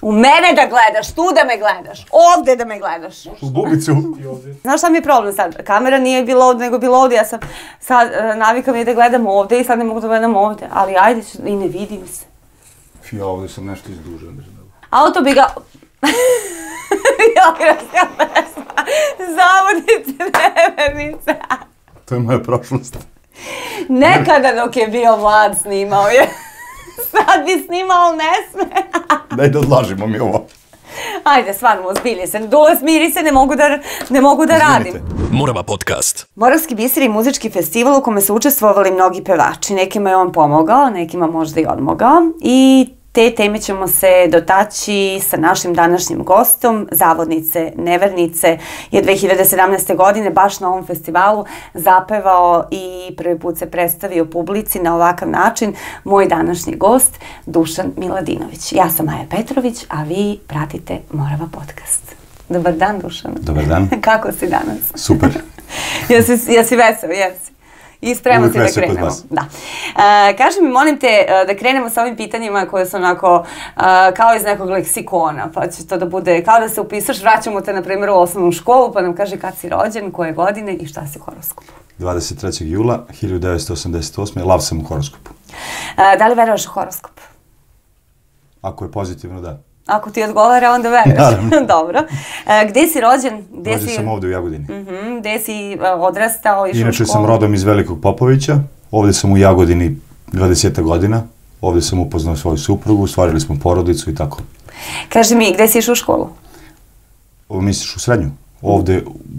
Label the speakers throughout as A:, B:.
A: U mene da gledaš, tu da me gledaš, ovde da me gledaš.
B: U bubicu.
A: Znaš šta mi je problem sad? Kamera nije bila ovde, nego bila ovde. Ja sam sad, navika mi je da gledam ovde i sad ne mogu da gledam ovde. Ali ajde, i ne vidim se.
B: Ja ovde sam nešto izdužen.
A: Auto bi ga... Geografska pesma. Zavodnice nevernice.
B: To je moja prošlost.
A: Nekada dok je bio mlad snimao je. Sad bi snimao, ne sme.
B: Daj da odlažimo mi ovo.
A: Ajde, stvarno, ozbilji se. Dule, smiri se, ne mogu da radim.
C: Morava podcast.
A: Moravski biser je muzički festival u kome su učestvovali mnogi pevači. Nekima je on pomogao, nekima možda i odmogao. I te teme ćemo se dotaći sa našim današnjim gostom. Zavodnice Nevernice je 2017. godine baš na ovom festivalu zapevao i prvi put se predstavio publici na ovakav način. Moj današnji gost, Dušan Miladinović. Ja sam Maja Petrović, a vi pratite Morava podcast. Dobar dan, Dušan.
B: Dobar dan.
A: Kako si danas?
B: Super.
A: Jesi veseo, jesi? I spremno si da krenemo. Da. Kaži mi, molim te, da krenemo sa ovim pitanjima koje su onako kao iz nekog leksikona, pa će to da bude, kao da se upisaš, vraćamo te, na primjer, u osnovnu školu, pa nam kaže kad si rođen, koje godine i šta si u horoskopu.
B: 23. jula 1988. Lav sam u horoskopu.
A: Da li veruješ u horoskop?
B: Ako je pozitivno, da.
A: Ako ti odgovara, onda veruješ.
B: Naravno.
A: Dobro. Gde si rođen?
B: Rođen sam ovde u Jagodini.
A: Gde si odrastao, išao u školu?
B: Inače sam rodom iz Velikog Popovića. Ovde sam u Jagodini 20 godina. Ovde sam upoznao svoju suprugu, stvarili smo porodicu i tako.
A: Kaži mi, gde si išao u školu?
B: Misliš u srednju? Ovde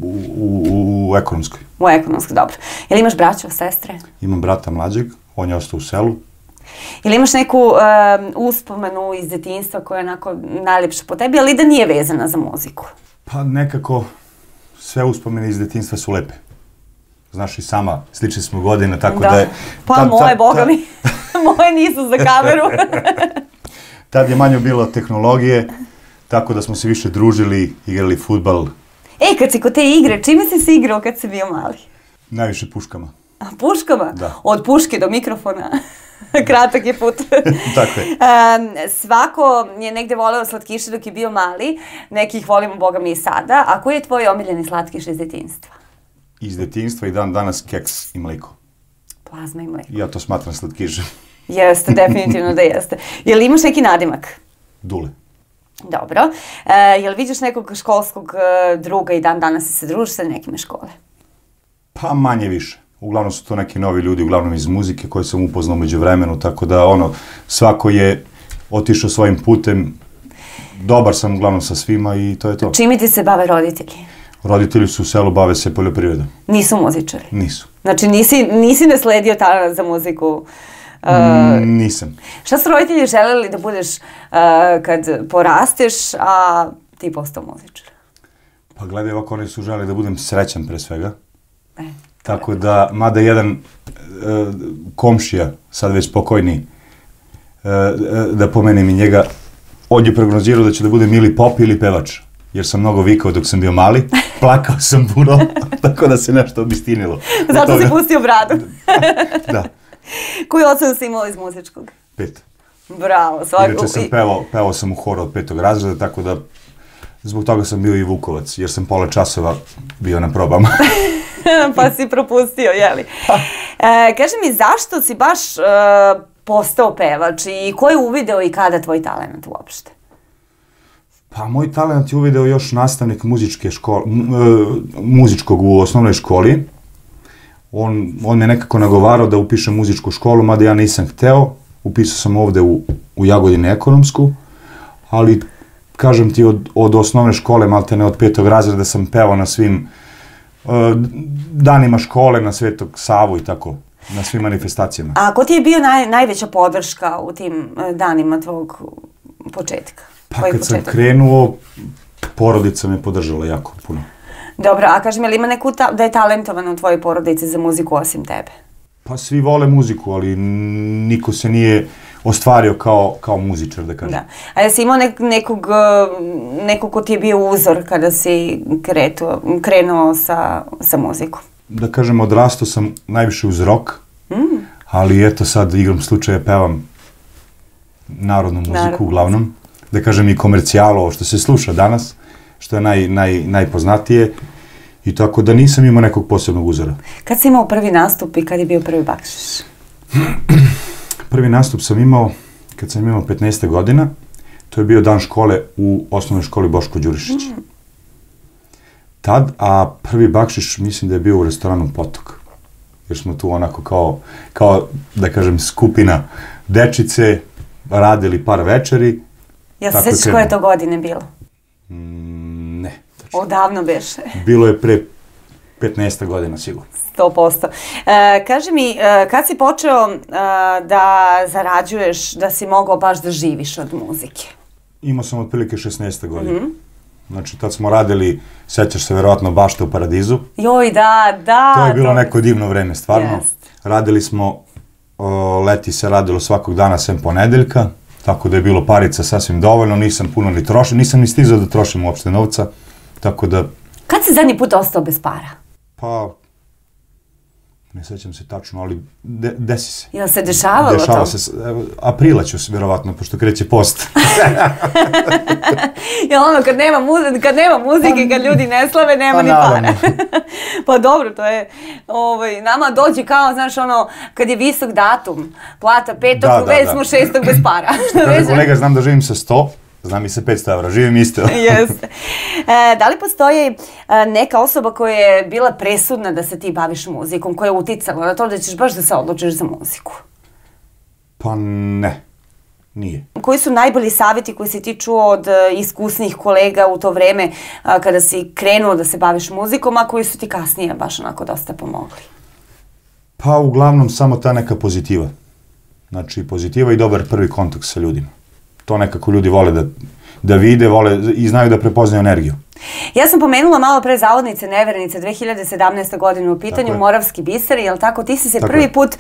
B: u ekonomskoj.
A: U ekonomskoj, dobro. Jel imaš braću, sestre?
B: Imam brata mlađeg, on je ostao u selu.
A: Ili imaš neku uspomenu iz detinjstva koja je onako najljepša po tebi, ali da nije vezana za muziku?
B: Pa nekako sve uspomene iz detinjstva su lepe. Znaš i sama, slični smo godine, tako da je...
A: Pa moje, boga mi, moje nisu za kameru.
B: Tad je manje bilo tehnologije, tako da smo se više družili, igrali fudbal.
A: Kad si kod te igre, čime si se igrao kad si bio mali?
B: Najviše puškama.
A: A puškama?
B: Da.
A: Od puške do mikrofona. Kratak je put.
B: Tako je.
A: Svako je negde voleo slatkiše dok je bio mali, nekih volimo, boga mi, i sada. A koji je tvoj omiljeni slatkiš iz detinjstva?
B: Iz detinjstva i dan danas keks i mliko.
A: Plazma i mliko.
B: Ja to smatram slatkišem.
A: Jeste, definitivno da jeste. Jel imaš neki nadimak?
B: Dule.
A: Dobro. Jel vidiš nekog školskog druga i dan danas se družiš sa nekime škole?
B: Pa manje više. Uglavnom su to neki novi ljudi, uglavnom iz muzike koje sam upoznao među vremenu, tako da svako je otišao svojim putem. Dobar sam uglavnom sa svima i to je to.
A: Čime ti se bave roditelji?
B: Roditelji su u selu, bave se poljoprivredom.
A: Nisu muzičari?
B: Nisu.
A: Znači nisi nasledio talent za muziku?
B: Nisam.
A: Šta su roditelji želeli da budeš kad porasteš, a ti postao muzičar?
B: Pa gledaj ovako, oni su želeli da budem srećan pre svega. Tako da, mada jedan komšija, sad već pokojni, da pomenem i njega, on je prognozirao da će da bude ili pop ili pevač. Jer sam mnogo vikao dok sam bio mali, plakao sam puno, tako da se nešto obistinilo.
A: Zato si pustio bradu.
B: Da.
A: Koju ocenu si imao iz muzičkog?
B: 5.
A: Bravo.
B: Inače sam pevao sam u horu od 5. razreda, tako da zbog toga sam bio i Vukovac, jer sam pola časova bio na probama.
A: Pa si propustio, jeli? Kaži mi, zašto si baš postao pevač i ko je uvideo i kada tvoj talent uopšte?
B: Pa moj talent je uvideo još nastavnik muzičkog u osnovnoj školi. On me nekako nagovarao da upišem muzičku školu, mada ja nisam hteo. Upisao sam ovde u Jagodini ekonomsku, ali kažem ti od osnovne škole, maltene od 5. razreda sam pevao na svim danima škole, na Svetog Savu i tako, na svim manifestacijama.
A: A ko ti je bio najveća podrška u tim danima tvog početka?
B: Pa kad sam krenuo, porodica me podržala jako puno.
A: Dobro, a kaži mi, ali ima neku da je talentovan u tvojoj porodici za muziku osim tebe?
B: Pa svi vole muziku, ali niko se nije ostvario kao muzičar, da kažem.
A: Da. A jesi imao nekog ko ti je bio uzor kada si krenuo sa muzikom?
B: Da kažem, odrastao sam najviše uz rock, ali eto sad igram slučaja pevam narodnu muziku uglavnom. da kažem, i komercijalo, ovo što se sluša danas, što je najpoznatije. I tako da nisam imao nekog posebnog uzora.
A: Kad si imao prvi nastup i kad je bio prvi bakšiš?
B: Prvi nastup sam imao kad sam imao 15 godina. To je bio dan škole u osnovnoj školi Boško Đurišić. Tad, a prvi bakšiš mislim da je bio u restoranu Potok. Jer smo tu onako kao da kažem, skupina dečice, radili par večeri.
A: Jel se sećaš koje to godine bilo?
B: Ne.
A: Odavno beše.
B: Bilo je pre 15 godina sigurno.
A: 100%. Kaži mi, kad si počeo da zarađuješ, da si mogao baš da živiš od muzike?
B: Imao sam otprilike 16 godina. Znači, tad smo radili, sećaš se verovatno, Bašta u Paradizu.
A: Joj, da.
B: To je bilo neko divno vreme, stvarno. Radili smo, leti se radilo svakog dana sem ponedeljka, tako da je bilo parica sasvim dovoljno, nisam puno ni trošio, nisam ni stizao da trošim uopšte novca, tako da...
A: Kad si zadnji put ostao bez para?
B: Pa, ne sećam se tačno, ali desi se.
A: Jel se dešavalo to?
B: Dešava se, aprila ću se, verovatno, pošto kreće post.
A: Jel ono, kad nema muzike, kad ljudi ne slave, nema ni para. Pa dobro, to je, nama dođe kao, znaš, ono, kad je visok datum, plata 5. već smo 6. bez para.
B: Kolega, znam da živim sa 100, znam i sa 500 evra, živim isto.
A: Jeste. Da li postoji neka osoba koja je bila presudna da se ti baviš muzikom, koja je uticala na to da ćeš baš da se odlučiš za muziku?
B: Pa ne, nije.
A: Koji su najbolji savjeti koji si ti čuo od iskusnih kolega u to vreme kada si krenuo da se baviš muzikom, a koji su ti kasnije baš onako dosta pomogli?
B: Pa uglavnom samo ta neka pozitiva. Znači pozitiva i dobar prvi kontakt sa ljudima. To nekako ljudi vole da vide, vole i znaju da prepoznaju energiju.
A: Ja sam pomenula malo pre Zavodnice Nevernice 2017. godine u pitanju Moravski biser, jel tako? Ti si se prvi put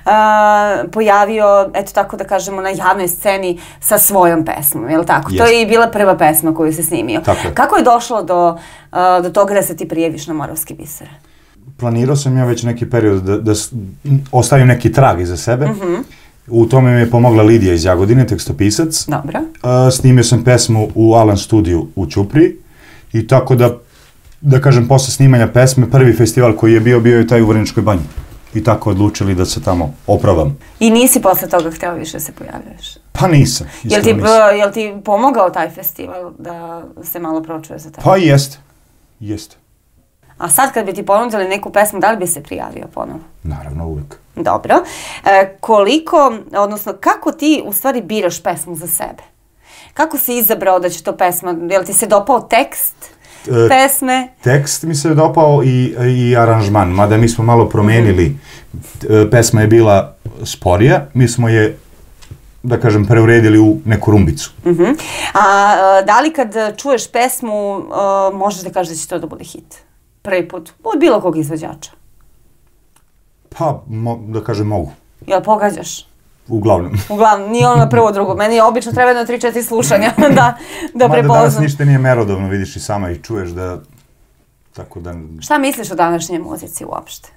A: pojavio, eto tako da kažemo, na javnoj sceni sa svojom pesmom, jel tako? To je i bila prva pesma koju si snimio. Kako je došlo do toga da se ti prijaviš na Moravski biser?
B: Planirao sam ja već neki period da ostavim neki trag iza sebe. U tome mi je pomogla Lidija iz Jagodine, tekstopisac.
A: Dobro.
B: Snimio sam pesmu u Alan studiju u Ćupriji i tako da kažem, posle snimanja pesme, prvi festival koji je bio je taj u Vrnjačkoj banji. I tako odlučili da se tamo opravam.
A: I nisi posle toga hteo više se pojavljaš?
B: Pa nisam.
A: Jel ti pomogao taj festival da se malo pročuje za taj?
B: Pa jeste.
A: A sad kad bi ti ponudili neku pesmu, da li bi se prijavio ponovo?
B: Naravno, uvek.
A: Dobro. Koliko, odnosno kako ti u stvari biraš pesmu za sebe? Kako si izabrao da će to pesma, jel ti se dopao tekst pesme?
B: Tekst mi se dopao i aranžman, mada mi smo malo promenili. Pesma je bila sporija, mi smo je, da kažem, preuredili u neku rumbicu.
A: A da li kad čuješ pesmu, možeš da kažeš da će to da bude hit? Prvi put, od bilo kog izvođača?
B: Pa, da kažem, mogu.
A: Jel pogađaš?
B: Uglavnom.
A: Uglavnom, nije ono prvo drugo. Meni je obično treba jedno 3-4 slušanja da prepoznam.
B: Mada danas ništa nije merodavno, vidiš i sama i čuješ da... Tako da...
A: Šta misliš o današnjoj muzici uopšte?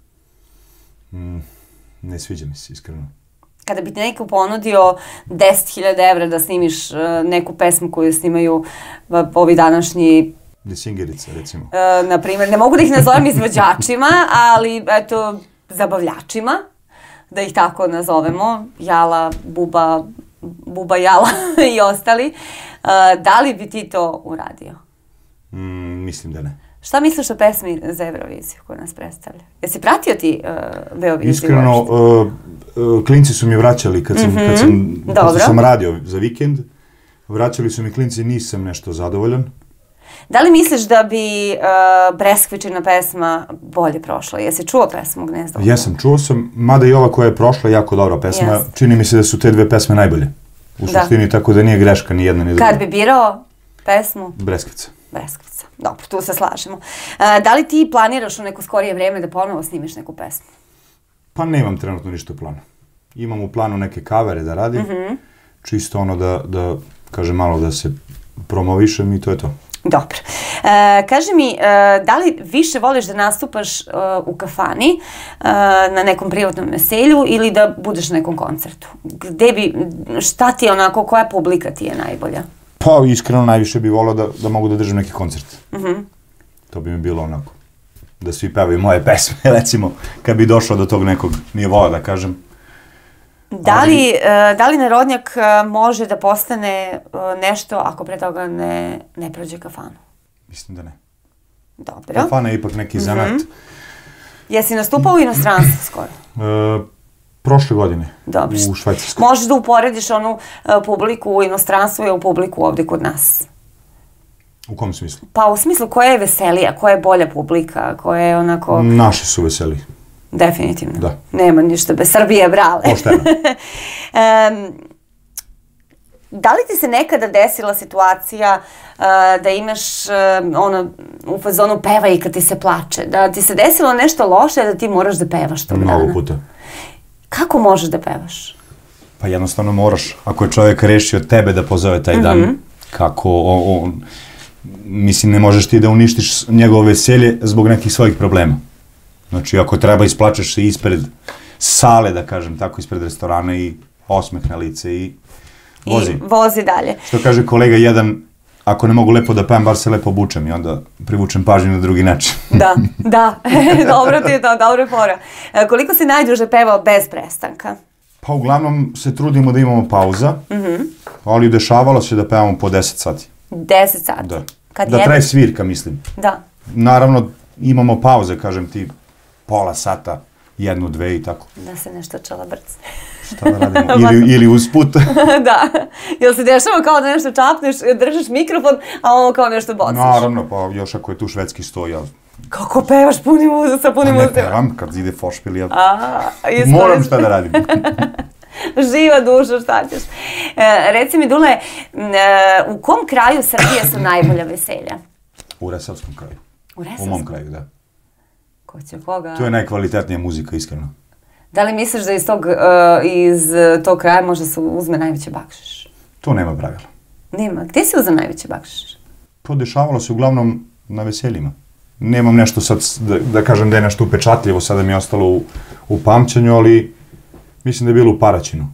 B: Ne sviđa mi se, iskreno.
A: Kada bi ti neko ponudio 10.000 evra da snimiš neku pesmu koju snimaju ovi današnji...
B: Desingerice, recimo.
A: Naprimjer, ne mogu da ih nazovem izvođačima, ali eto, zabavljačima, da ih tako nazovemo, Jala, Buba Jala i ostali. Da li bi ti to uradio?
B: Mislim da ne.
A: Šta misliš o pesmi za Euroviziju koju nas predstavlja? Jesi pratio ti Beoviziju?
B: Iskreno, klinci su mi vraćali kad sam radio za vikend. Vraćali su mi klinci, nisam nešto zadovoljan.
A: Da li misliš da bi Breskvičina pesma bolje prošla? Jesi čuo pesmu Gnezdo?
B: Jesam, čuo sam, mada i ova koja je prošla jako dobra pesma. Čini mi se da su te dve pesme najbolje. U suštini, tako da nije greška ni jedna ni druga.
A: Kad bi birao pesmu?
B: Breskvica.
A: Breskvica. Dobro, tu se slažemo. Da li ti planiraš u neko skorije vreme da ponovo snimiš neku pesmu?
B: Pa nemam trenutno ništa u planu. Imam u planu neke kavere da radim. Čisto ono da kažem malo da se promovišem i to je to.
A: Dobro. Kaži mi, da li više voliš da nastupaš u kafani, na nekom privatnom veselju ili da budeš na nekom koncertu? Šta ti je onako, koja publika ti je najbolja?
B: Pa iskreno najviše bih volao da mogu da držim neki koncert. To bi mi bilo onako. Da svi pevaju moje pesme, recimo, kad bi došao do tog nekog nivoa, da kažem.
A: Da li narodnjak može da postane nešto ako pre toga ne prođe kafanu?
B: Mislim da ne.
A: Dobro.
B: Kafana je ipak neki zanat.
A: Jesi nastupao u inostranstvu skoro?
B: Prošle godine.
A: Dobro.
B: U Švajcarskoj.
A: Možeš da uporediš onu publiku u inostranstvu i u publiku ovde kod nas?
B: U kom smislu?
A: Pa u smislu koja je veselija, koja je bolja publika, koja je onako...
B: Naši su veseli.
A: Definitivno.
B: Da.
A: Nema ništa bez Srbije, brale.
B: Pošteno.
A: Da li ti se nekada desila situacija da imaš u fazonu peva i kad ti se plače? Da ti se desilo nešto loše da ti moraš da pevaš tog dana?
B: Mnogo puta.
A: Kako možeš da pevaš?
B: Pa jednostavno moraš. Ako je čovjek rešio tebe da pozove taj dan, kako mislim, ne možeš ti da uništiš njegovo veselje zbog nekih svojih problema. Znači, ako treba, isplačeš se ispred sale, da kažem tako, ispred restorana i osmeh na lice i vozi.
A: I vozi dalje.
B: Što kaže kolega jedan, ako ne mogu lepo da pevam, bar se lepo obučem i onda privučem pažnju na drugi način.
A: Da, dobro ti je to, dobra fora. Koliko si najduže pevao bez prestanka?
B: Pa uglavnom se trudimo da imamo pauza, ali dešavalo se da pevamo po 10 sati.
A: 10 sati?
B: Da. Da traje svirka, mislim.
A: Da.
B: Naravno, imamo pauze, kažem ti, pola sata, 1, 2 i tako.
A: Da se nešto čalabrce.
B: Šta da radimo? Ili usput.
A: Da. Jel se dešava kao da nešto čapneš, držiš mikrofon, a ono kao nešto bociš?
B: Naravno, pa još ako je tu švedski sto, ja...
A: Kako pevaš sa punim
B: ustima? Ne pevam, kad ide fošpil, ja... Moram šta da radim.
A: Živa duša, šta ćeš? Reci mi, Dule, u kom kraju Srbije su najbolja veselja?
B: U Resavskom kraju.
A: U Resavskom?
B: U mom kraju, da.
A: Ko će koga?
B: Tu je najkvalitetnija muzika, iskreno.
A: Da li misliš da iz tog kraja možda se uzme najveće bakšiš?
B: Tu nema pravila.
A: Nema. Gde si uzeo najveće bakšiš?
B: Podešavalo se uglavnom na veseljima. Nemam nešto sad, da kažem da je nešto upečatljivo, sada mi je ostalo u pamćenju, ali mislim da je bilo u Paraćinu.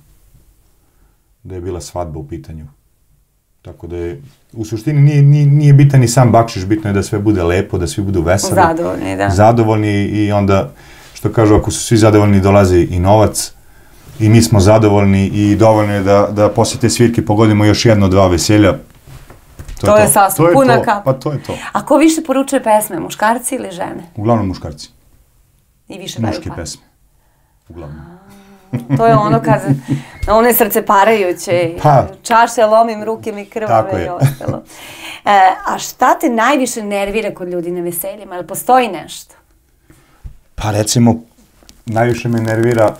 B: Da je bila svadba u pitanju. Tako da je, u suštini nije bitan ni sam bakšiš, bitno je da sve bude lepo, da svi budu veseli.
A: Zadovoljni, da.
B: Zadovoljni i onda, što kažu, ako su svi zadovoljni, dolazi i novac i mi smo zadovoljni i dovoljno je da posle te svirke pogodimo još 1-2 veselja.
A: To je sasvim puna kapa.
B: Pa to je to.
A: A ko više poručuje pesme, muškarci ili žene?
B: Uglavnom muškarci.
A: I više daju
B: muške pesme. Uglavnom.
A: To je ono kad one srce parajuće, čaše lomim, ruke mi krvave i ostalo. A šta te najviše nervira kod ljudi na veseljima? Jel postoji nešto?
B: Pa recimo, najviše me nervira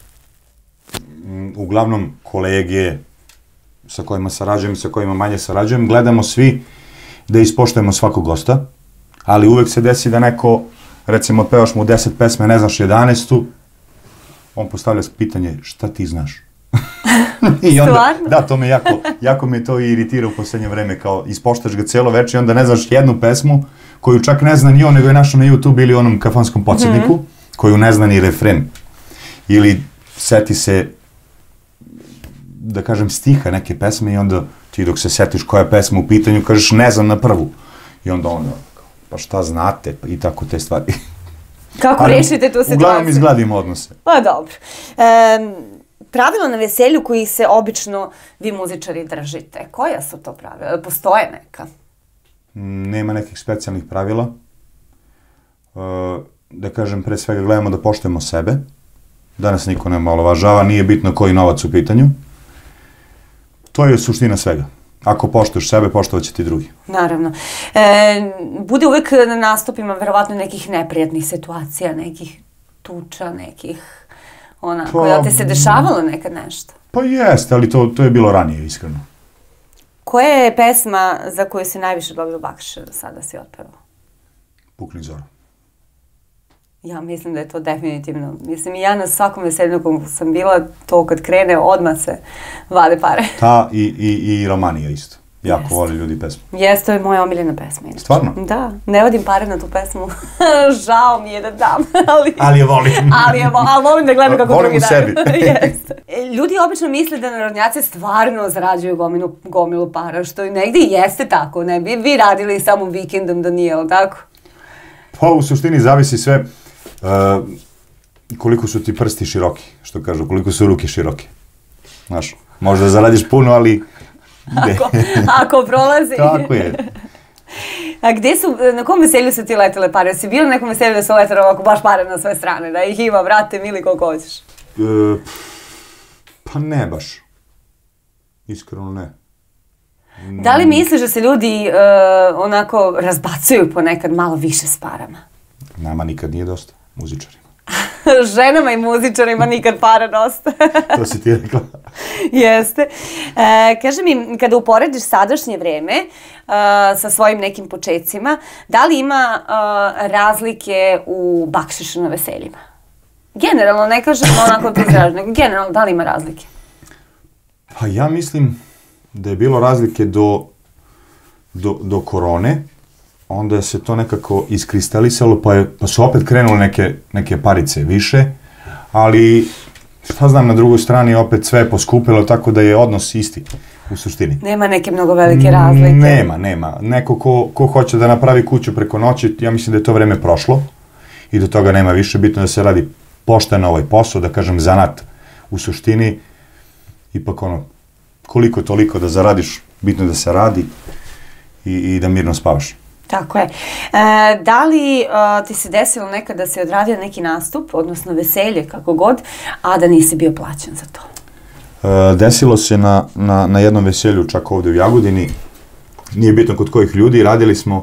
B: uglavnom kolege sa kojima sarađujem, sa kojima manje sarađujem. Gledamo svi da ispoštujemo svakog gosta, ali uvek se desi da neko, recimo, otpevaš mu 10 pesme, ne znaš 11. On postavlja pitanje, šta ti znaš?
A: Stvarno?
B: Da, to me jako me to iritira u poslednje vreme, kao ispoštaš ga celo večer i onda ne znaš jednu pesmu koju čak ne zna ni on, nego je našao na YouTube ili onom kafanskom podsjetniku, koju ne zna ni refren. Ili seti se, da kažem, stiha neke pesme i onda ti dok se setiš koja je pesma u pitanju, kažeš ne znam na prvu. I onda pa šta znate, i tako te stvari.
A: Kako rešite tu situaciju?
B: Uglavnom izgladimo odnose.
A: Pa dobro. Pravila na veselju koji se obično vi muzičari držite, koja su to pravila? Postoje neka?
B: Nema nekih specijalnih pravila. Da kažem, pre svega gledamo da poštujemo sebe, da nas niko ne omalovažava, nije bitno koji novac u pitanju. To je suština svega. Ako poštuješ sebe, poštovat će ti drugi.
A: Naravno. Bude uvek na nastupima verovatno nekih neprijatnih situacija, nekih tuča, nekih onako, jel te se dešavalo nekad nešto?
B: Pa jeste, ali to je bilo ranije, iskreno.
A: Koja je pesma za koju si najviše dobio bakšiša do sada si otpevao?
B: Pukni zora.
A: Ja mislim da je to definitivno. Mislim, i ja na svakom veselju koliko sam bila, to kad krene, odmah se vade pare.
B: Ta i Romanija isto. jako vole ljudi pesmu.
A: Jeste, to je moja omiljena pesma.
B: Stvarno?
A: Da, ne vodim pare na tu pesmu. Žao mi je da dam,
B: Ali je volim.
A: ali volim da gledam kako
B: volim
A: drugi
B: u sebi.
A: Jeste. Ljudi obično misle da narodnjaci stvarno zarađuju gomilu para, što i negdje jeste tako. Ne bi vi radili samo vikendom da nije, ali tako?
B: Pa u suštini zavisi sve koliko su ti prsti široki, što kažu, koliko su ruke široke. Znaš, možda zaradiš puno, ali...
A: Ako prolazi.
B: Tako je.
A: A gde su, na kom veselju su ti letele pare? Si bilo na nekom veselju da su letele ovako baš pare na sve strane, da ih ima, vrate, mili koliko hoćeš?
B: Pa ne baš. Iskreno ne.
A: Da li misliš da se ljudi onako razbacuju ponekad malo više s parama?
B: Nama nikad nije dosta, muzičarima.
A: Ženama i muzičarima nikad para dosta.
B: To si ti rekla.
A: Jeste. Kaži mi, kada uporediš sadašnje vreme sa svojim nekim početcima, da li ima razlike u bakšišu na veseljima? Generalno, ne kažem onako ti izraženo, nego generalno, da li ima razlike?
B: Pa ja mislim da je bilo razlike do korone, onda se to nekako iskristalisalo, pa su opet krenule neke parice više, ali šta znam, na drugoj strani opet sve poskupilo, tako da je odnos isti u suštini.
A: Nema neke mnogo velike razlike?
B: Nema. Neko ko hoće da napravi kuću preko noći, ja mislim da je to vreme prošlo i do toga nema više, bitno da se radi pošteno ovaj posao, da kažem zanat u suštini, ipak ono, koliko toliko da zaradiš, bitno da se radi i da mirno spavaš.
A: Tako je. Da li ti se desilo nekad da si odradio neki nastup, odnosno veselje, kako god, a da nisi bio plaćen za to?
B: Desilo se na jednom veselju, čak ovde u Jagodini, nije bitno kod kojih ljudi, radili smo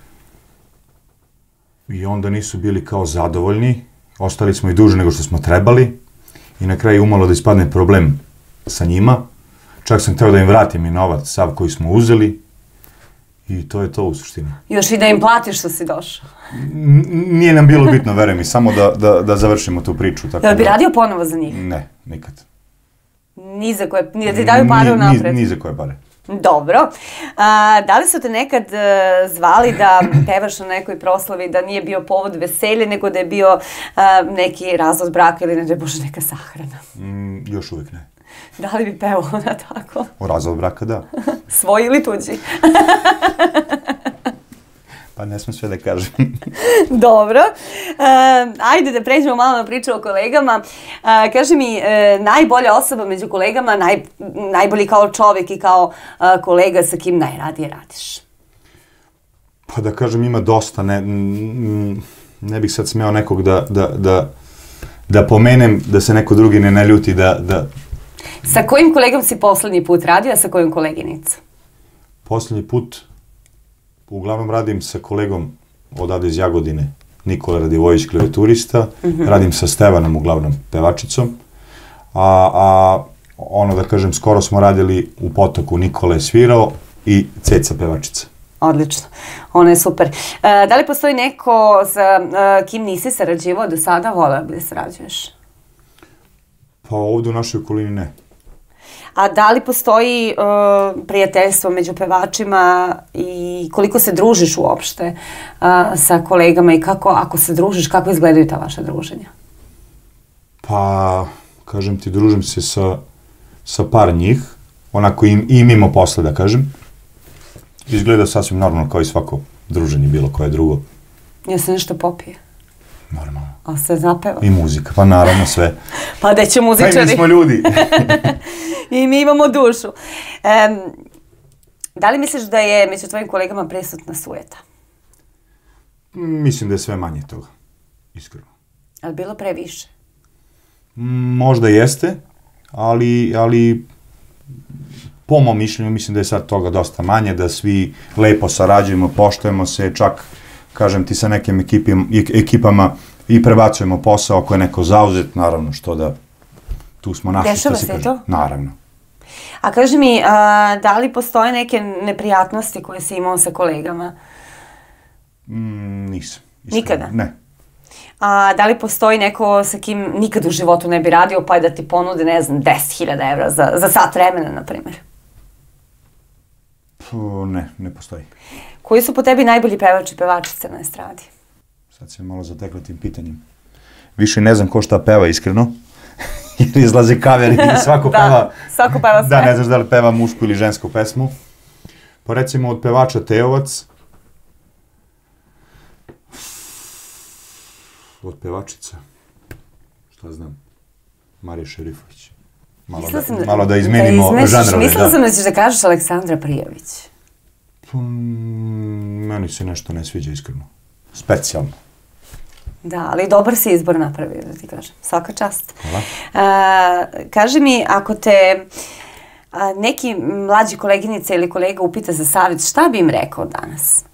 B: i onda nisu bili kao zadovoljni, ostali smo i duže nego što smo trebali i na kraju umalo da ispadne problem sa njima, čak sam hteo da im vratim i novac sav koji smo uzeli, i to je to u suštini.
A: Još i da im platiš što si došao?
B: Nije nam bilo bitno, veruj mi, samo da završimo tu priču.
A: Da bi radio ponovo za njih?
B: Ne, nikad.
A: Ni za koje, ni da ti daju pare unapred?
B: Ni za koje pare.
A: Dobro. Da li su te nekad zvali da pevaš na nekoj proslavi, da nije bio povod veselje, nego da je bio neki razvod braka ili ne da je bože neka sahrana?
B: Još uvijek ne.
A: Da li bi pevao na tako?
B: O razvod braka, da.
A: Svoj ili tuđi?
B: Pa ne smem sve da kažem.
A: Dobro. Ajde da pređemo malo na priču o kolegama. Kaži mi, najbolja osoba među kolegama, najbolji kao čovjek i kao kolega sa kim najradije radiš?
B: Pa da kažem, ima dosta. Ne bih sad smeo nekog da pomenem, da se neko drugi ne naljuti da...
A: Sa kojim kolegom si poslednji put radio, a sa kojom koleginicom?
B: Poslednji put uglavnom radim sa kolegom odavde iz Jagodine, Nikola Radivojević, klavijaturista, radim sa Stevanom, uglavnom pevačicom, a ono da kažem, skoro smo radili u Potoku, Nikola je svirao i Ceca pevačica.
A: Odlično, ono je super. Da li postoji neko sa kim nisi sarađivao do sada, voleo bi da sarađuješ?
B: Pa ovdje u našoj okolini ne.
A: A da li postoji prijateljstvo među pevačima i koliko se družiš uopšte sa kolegama i kako, ako se družiš, kako izgledaju ta vaša druženja?
B: Pa, kažem ti, družim se sa par njih, onako i mimo posle, da kažem. Izgleda sasvim normalno kao i svako druženje, bilo koje drugo.
A: Ja se nešto popije?
B: Normalno.
A: A se zapeva?
B: I muzika, pa naravno sve.
A: Pa gde će muzičari?
B: Pa i mi smo ljudi.
A: I mi imamo dušu. Da li misliš da je među tvojim kolegama prisutna sujeta?
B: Mislim da je sve manje toga, iskreno.
A: Ali bilo previše?
B: Možda jeste, ali po mom mišljenju mislim da je sad toga dosta manje, da svi lepo sarađujemo, poštujemo se, čak, kažem ti, sa nekim ekipama i prebacujemo posao ako je neko zauzet, naravno, što da tu smo našli.
A: Dešava se to?
B: Naravno.
A: A kaži mi, da li postoje neke neprijatnosti koje si imao sa kolegama?
B: Nisam.
A: Nikada?
B: Ne.
A: A da li postoji neko sa kim nikad u životu ne bi radio, pa je da ti ponude, ne znam, 10.000 evra za sat vremena, na primjer?
B: Ne postoji.
A: Koji su po tebi najbolji pevač i pevačice na estradi?
B: Sad si me malo zatekla tim pitanjem. Više ne znam ko šta peva, iskreno. Jer izlaze kaveri i svako peva...
A: Svako peva sve.
B: Da, ne znaš da li peva mušku ili žensku pesmu. Pa recimo od pevača Teovac. Od pevačica. Šta znam? Marija Šerifović. Malo da izmenimo žanrove.
A: Mislila sam da ćeš da kažeš Aleksandra Prijović.
B: Meni se nešto ne sviđa, iskreno. Specijalno.
A: Da, ali dobar si izbor napravio, da ti kažem. Svaka čast.
B: Hvala.
A: Kaži mi, ako te neki mlađi koleginice ili kolega upita za savjet, šta bi im rekao danas?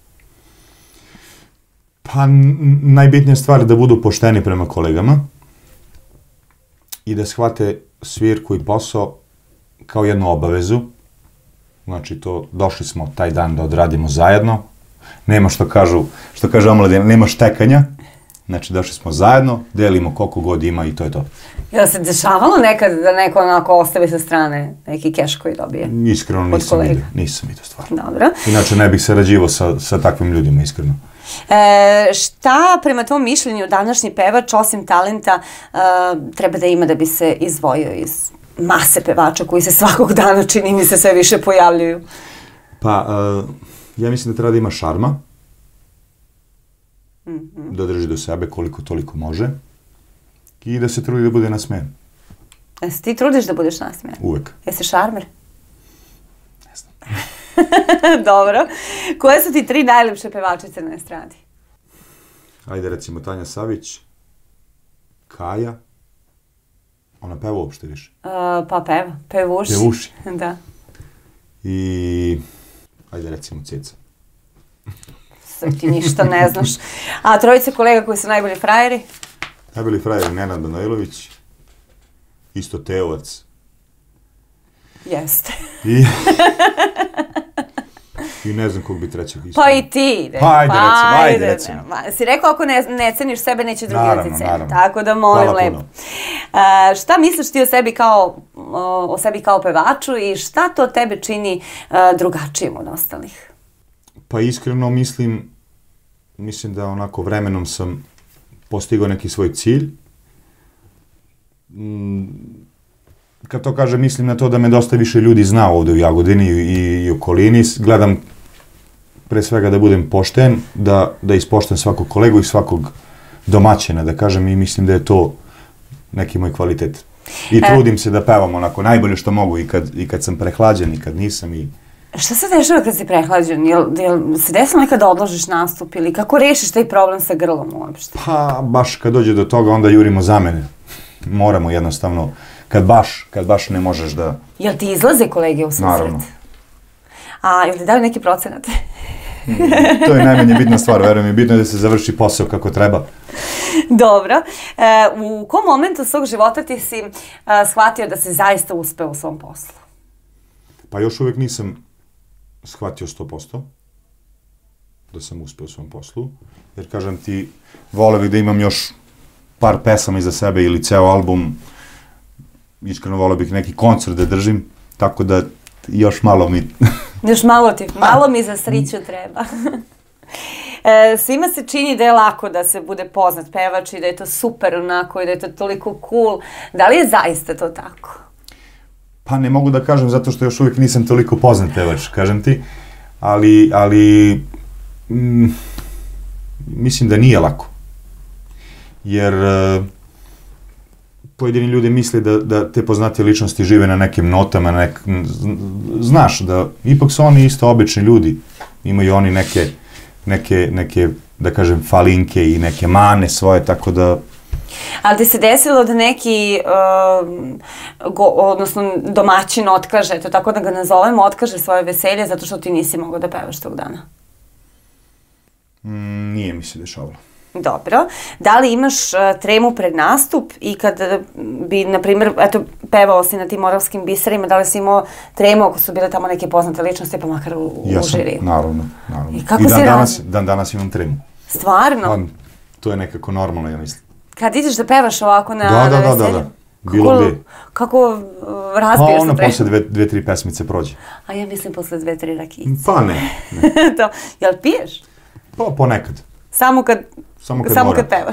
B: Pa, najbitnija stvar je da budu pošteni prema kolegama i da shvate svirku i posao kao jednu obavezu. Znači, došli smo taj dan da odradimo zajedno. Nema što kaže omladina, nema štekanja. Znači, došli smo zajedno, delimo koliko god ima i to je to.
A: Jel se dešavalo nekad da neko onako ostavi sa strane neki keš koji dobije?
B: Iskreno nisam vidio stvarno.
A: Dobro.
B: Inače, ne bih sarađivao sa takvim ljudima, iskreno.
A: Šta, prema tvom mišljenju, današnji pevač, osim talenta, treba da ima da bi se izdvojio iz mase pevača koji se svakog dana, čini mi se, sve više pojavljuju?
B: Pa, ja mislim da treba da ima šarma, da drži do sebe koliko toliko može i da se trudi da bude nasmejan.
A: Jesi ti trudiš da budeš nasmejan?
B: Uvek.
A: Jesi šarmer?
B: Ne znam.
A: Dobro. Koje su ti 3 najlepše pevačice na estradi?
B: Ajde, recimo Tanja Savić, Kaja, ona peva uopšte više.
A: Pa peva, pevuši.
B: Pevuši.
A: Da.
B: I, ajde, recimo Ceca.
A: Sad ti ništa ne znaš. A 3 kolega koji su najbolji frajeri?
B: Najbolji frajer Nenad Danojlović, isto Teovac.
A: Jeste.
B: I ne znam kog bi trećeg isto.
A: Pa i ti.
B: Pa ajde recimo.
A: Si rekao ako ne ceniš sebe, neće drugi da ti ceni.
B: Naravno.
A: Tako da molim
B: Hvala
A: lepo.
B: puno.
A: Šta misliš ti o sebi kao pevaču i šta to tebe čini drugačijim od ostalih?
B: Pa iskreno mislim da onako vremenom sam postigao neki svoj cilj. Kad to kažem, mislim na to da me dosta više ljudi zna ovde u Jagodini i okolini. Gledam pre svega da budem pošten, da ispoštem svakog kolegu i svakog domaćina, da kažem, i mislim da je to neki moj kvalitet. I trudim se da pevam onako najbolje što mogu i kad sam prehlađen i kad nisam i...
A: Šta se dešava kad si prehlađen? Jel se desilo nekada da odložiš nastup ili kako rešiš taj problem sa grlom uopšte?
B: Pa, baš kad dođe do toga, onda jurimo zamene. Moramo jednostavno, kad baš ne možeš da...
A: Jel ti izlaze kolege u susret?
B: Naravno.
A: A jel ti daju neki procenat?
B: To je najmanje bitna stvar, verujem mi. Bitno je da se završi posao kako treba.
A: Dobro. U kom momentu svog života ti si shvatio da si zaista uspeo u svom poslu?
B: Pa još uvek nisam shvatio 100% da sam uspeo u svom poslu. Jer, kažem ti, voleo bih da imam još par pesama iza sebe ili ceo album. Iskreno voleo bih neki koncert da držim, tako da još malo mi...
A: Još malo mi za sriću treba. Svima se čini da je lako da se bude poznat pevač i da je to super onako i da je to toliko cool. Da li je zaista to tako?
B: Pa ne mogu da kažem zato što još uvijek nisam toliko poznat pevač, kažem ti, ali mislim da nije lako. Jer pojedini ljudi misle da te poznate ličnosti žive na nekim notama, znaš da ipak su oni isto obični ljudi, imaju oni neke, da kažem, falinke i neke mane svoje, tako da...
A: Ali ti se desilo da neki, odnosno domaćin otkaže, eto tako da ga nazovemo, otkaže svoje veselje zato što ti nisi mogao da pevaš tog dana?
B: Nije mi se dešavalo.
A: Dobro. Da li imaš tremu pred nastup i kad bi, na primjer, eto, pevao si na tim Moravskim biserima, da li si imao tremu ako su bile tamo neke poznate ličnosti, pa makar u žiriju?
B: Ja sam, naravno.
A: I kako si radio?
B: Dan danas imam tremu.
A: Stvarno?
B: To je nekako normalno, ja mislim.
A: Kad ideš da pevaš ovako na veselju?
B: bilo gde.
A: Kako razbiješ
B: pa ono posle 2-3 pesmice prođe.
A: A ja mislim posle 2-3 rakijice.
B: Pa ne.
A: To, jel piješ?
B: Pa ponekad.
A: Samo kad pevaš.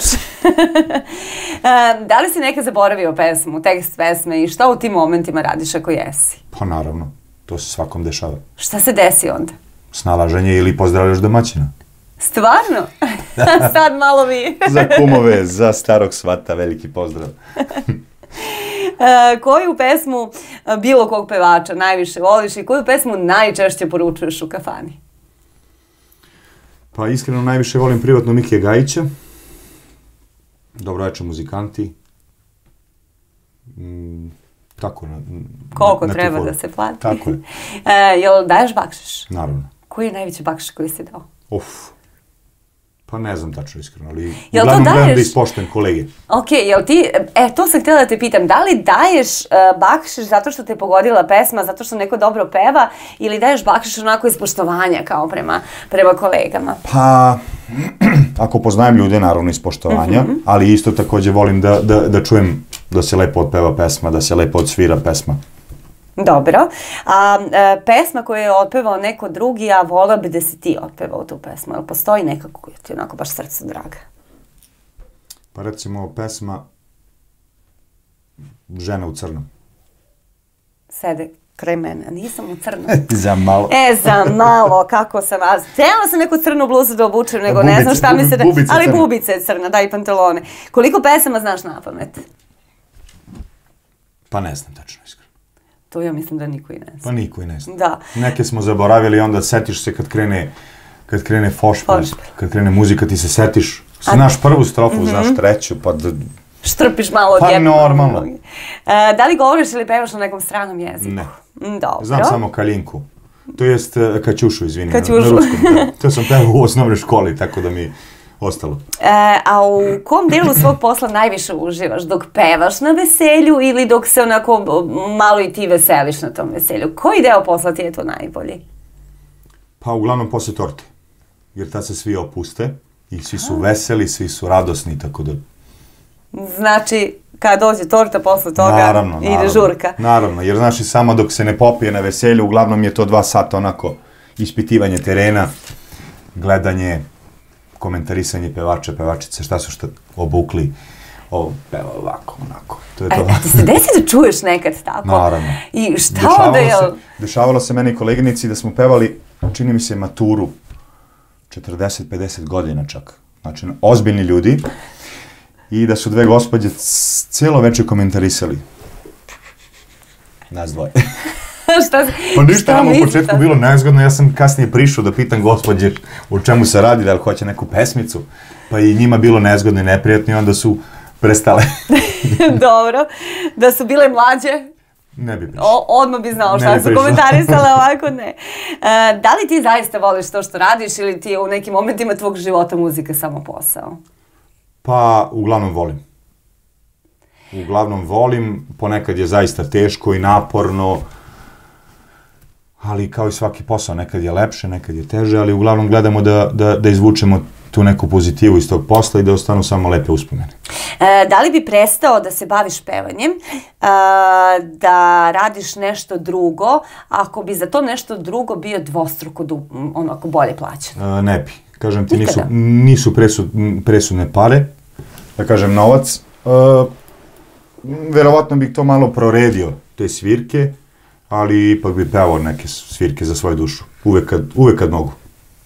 A: Da li si nekad zaboravio pesmu, tekst pesme i šta u tim momentima radiš ako jesi?
B: Pa naravno, to se svakom dešava.
A: Šta se desi onda?
B: Snalaženje ili pozdravljaš domaćina.
A: Stvarno? Sad malo mi.
B: Za kumove, za starog svata, veliki pozdrav.
A: Koju pesmu bilo kog pevača najviše voliš i koju pesmu najčešće poručuješ u kafani?
B: Pa iskreno najviše volim privatno Mikija Gajića. Dobro večer muzikanti. Tako
A: koliko treba da se plati.
B: Tako je.
A: Jel daješ bakšiš?
B: Naravno.
A: Koji je najveći bakšiš koji si dao?
B: Pa ne znam tačno iskreno, ali uglavnom gledam da ispoštujem kolege.
A: Ok, jel ti, to sam htjela da te pitam, da li daješ bakšiš zato što te pogodila pesma, zato što neko dobro peva, ili daješ bakšiš onako iz poštovanja kao prema kolegama?
B: Pa, ako poznajem ljude, naravno iz poštovanja, ali isto takođe volim da čujem da se lepo otpeva pesma, da se lepo odsvira pesma.
A: Dobro. A pesma koju je otpevao neko drugi, a volila bi da si ti otpevao tu pesmu. Jel postoji nekako koja ti je onako baš srcu draga?
B: Pa recimo pesma Žena u crnom.
A: Sede kraj mene, a nisam u crnom.
B: Za malo.
A: Za malo, kako sam. A htjela sam neku crnu bluzu da obučem, nego ne znam šta mi se da... Ali bubica je crna, da, i pantalone. Koliko pesama znaš na pamet?
B: Pa ne znam tačno iskreno.
A: To ja mislim da niko i ne zna.
B: Pa niko i ne zna.
A: Da.
B: Neke smo zaboravili, onda setiš se kad krene fošpor, kad krene muzika, ti se setiš. Znaš prvu strofu, znaš treću, pa da...
A: Štrpiš malo od
B: jednog. Pa normalno.
A: Da li govoriš ili pevaš na nekom stranom jeziku?
B: Ne.
A: Dobro.
B: Znam samo Kaljinku. To jest Kaćušu, izvini.
A: Kaćušu.
B: Na ruskom. To sam pevao u osnovnoj školi, tako da mi ostalo.
A: A u kom delu svog posla najviše uživaš? Dok pevaš na veselju ili dok se onako malo i ti veseliš na tom veselju? Koji deo posla ti je to najbolji?
B: Pa uglavnom posle torte. Jer tad se svi opuste i svi su veseli, svi su radosni, tako da...
A: Znači, kada dođe torta, posle toga ide žurka.
B: Naravno, jer znaš i samo dok se ne popije na veselju, uglavnom je to 2 sata onako ispitivanje terena, gledanje, komentarisanje pevača, pevačice, šta su što obukli, peva ovako, onako. To je to.
A: Ti se desi da čuješ nekad tako?
B: Naravno.
A: I šta onda je...
B: Dešavalo se meni i koleginici da smo pevali, čini mi se, maturu, 40-50 godina čak. Znači, ozbiljni ljudi. I da su 2 gospođe cijelo večer komentarisali. Nas dvoje. Pa ništa, nam u početku bilo nezgodno, ja sam kasnije prišao da pitam gospođe o čemu se radi, da li hoće neku pesmicu, pa i njima bilo nezgodno i neprijatno i onda su prestale.
A: Dobro, da su bile mlađe?
B: Ne bi prišao.
A: Odmah bi znao šta su komentarisale, ovako ne. Da li ti zaista voliš to što radiš ili ti je u nekim momentima tvog života muzika samo posao?
B: Pa, uglavnom volim. Uglavnom volim, ponekad je zaista teško i naporno, ali kao i svaki posao, nekad je lepše, nekad je teže, ali uglavnom gledamo da izvučemo tu neku pozitivu iz tog posla i da ostanu samo lepe uspomene.
A: Da li bi prestao da se baviš pevanjem, da radiš nešto drugo, ako bi za to nešto drugo bio dvostruko onako bolje plaćen?
B: Ne bi. Kažem ti, nisu presudne pare, da kažem novac. Verovatno bih to malo proredio, te svirke, ali ipak bih pevao neke svirke za svoju dušu. Uvek kad mogu.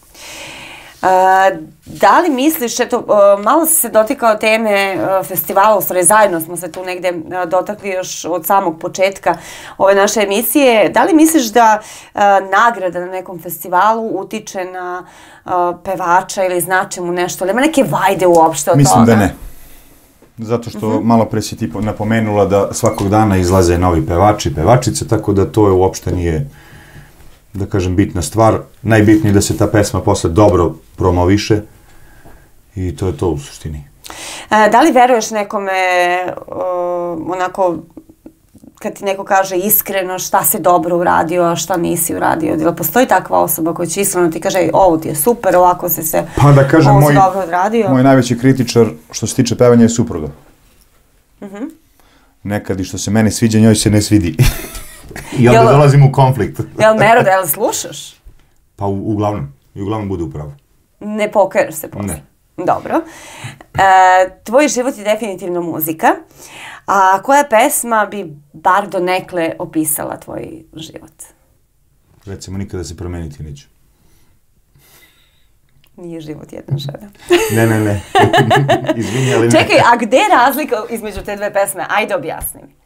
A: Da li misliš, eto, malo si se dotikao teme festivala, u stvari zajedno smo se tu negde dotakli još od samog početka ove naše emisije, da li misliš da nagrada na nekom festivalu utiče na pevača ili znači mu nešto, ili ima neke vajde uopšte od toga?
B: Mislim da ne. Zato što malo pre si ti napomenula da svakog dana izlaze novi pevači i pevačice, tako da to uopšte nije, da kažem, bitna stvar. Najbitnije je da se ta pesma posle dobro promoviše i to je to u suštini.
A: Da li veruješ nekome, onako, kad ti neko kaže iskreno šta si dobro uradio, a šta nisi uradio? Da li postoji takva osoba koja će iskreno ti kaže ovo ti je super, ovako si se ovo dobro odradio?
B: Moj najveći kritičar što se tiče pevanja je supruga. nekad i što se meni sviđa, njoj se ne svidi. I onda dolazim u konflikt.
A: Jel Meroda, jel slušaš?
B: Pa uglavnom. I uglavnom bude upravo.
A: Ne pokaješ se posle?
B: Ne.
A: Dobro. Tvoj život je definitivno muzika. A koja pesma bi bar donekle opisala tvoj život?
B: Recimo, nikada se promeniti neću.
A: Nije život jedna žena.
B: Ne. Izvini, ali ne.
A: Čekaj, a gde je razlika između te dve pesme? Ajde objasni mi.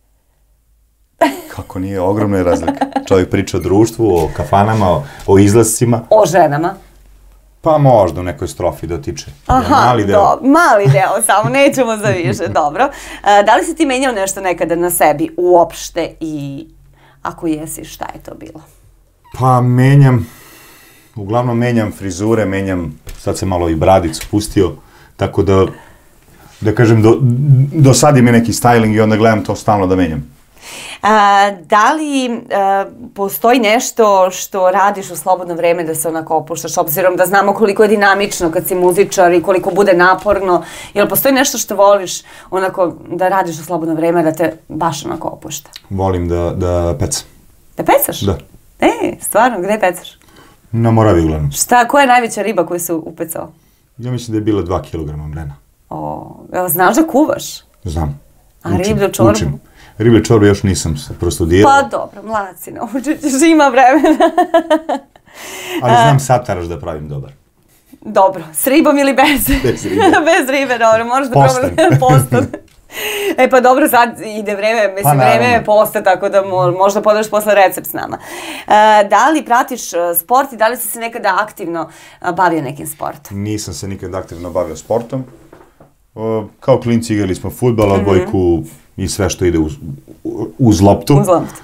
B: Kako nije, ogromna je razlika. Čovjek priča o društvu, o kafanama, o izlascima.
A: O ženama?
B: Pa možda u nekoj strofi dotiče.
A: Aha, mali deo samo, nećemo za više, dobro. Da li si ti menjao nešto nekada na sebi uopšte i ako jesi, šta je to bilo?
B: Pa uglavnom menjam frizure, sad sam malo i bradicu pustio, tako da kažem, dosadi me neki styling i onda gledam to stalno da menjam.
A: Da li postoji nešto što radiš u slobodno vreme da se onako opuštaš, obzirom da znamo koliko je dinamično kad si muzičar i koliko bude naporno, jel postoji nešto što voliš onako da radiš u slobodno vreme da te baš onako opušta?
B: Volim da pecam.
A: Da pecaš?
B: Da.
A: Stvarno, gde pecaš?
B: Na Moravi uglavnom.
A: Koja je najveća riba koju si upecao?
B: Ja mislim da je bila 2 kilograma mrena.
A: Znaš da kuvaš?
B: Znam.
A: A riblju čorbu?
B: Učim. Riblju čorbu još nisam prostudirao.
A: Pa dobro, mlad si, naučit ćeš, ima vremena.
B: Ali znam sataraš da pravim dobar.
A: Dobro, s ribom ili bez?
B: Bez ribe.
A: Bez ribe, dobro, možeš da probaš postan. Pa dobro, sad ide vreme, mislim, vreme je posta, tako da možda podeliš posle recept s nama. Da li pratiš sport i da li si se nekada aktivno bavio nekim sportom?
B: Nisam se nikada aktivno bavio sportom. Kao klinci igrali smo fudbal, odbojku i sve što ide uz loptu.
A: Uz loptu.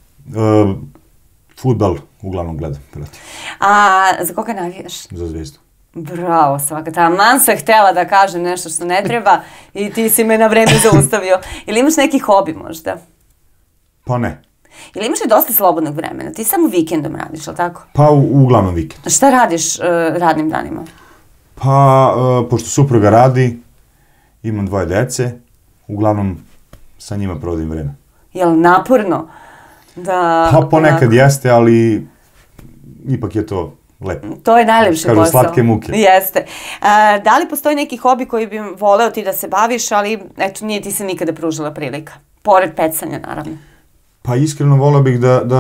B: Fudbal uglavnom gledam.
A: A za koga navijaš?
B: Za Zvezdu.
A: Bravo, svaka. Taman sam htjela da kažem nešto što ne treba i ti si me na vreme zaustavio. Ili imaš neki hobi možda?
B: Pa ne.
A: Ili imaš i dosta slobodnog vremena? Ti samo vikendom radiš, ali tako?
B: Pa uglavnom vikend.
A: Šta radiš radnim danima?
B: Pa, pošto supruga radi, imam 2 dece, uglavnom sa njima provodim vreme.
A: Jel naporno?
B: Pa ponekad jeste, ali ipak je to lepo.
A: To je najlepši posao.
B: Kažu slatke muke.
A: Jeste. Da li postoji neki hobi koji bi voleo ti da se baviš, ali eto, nije ti se nikada pružila prilika? Pored pecanja, naravno.
B: Pa iskreno voleo bih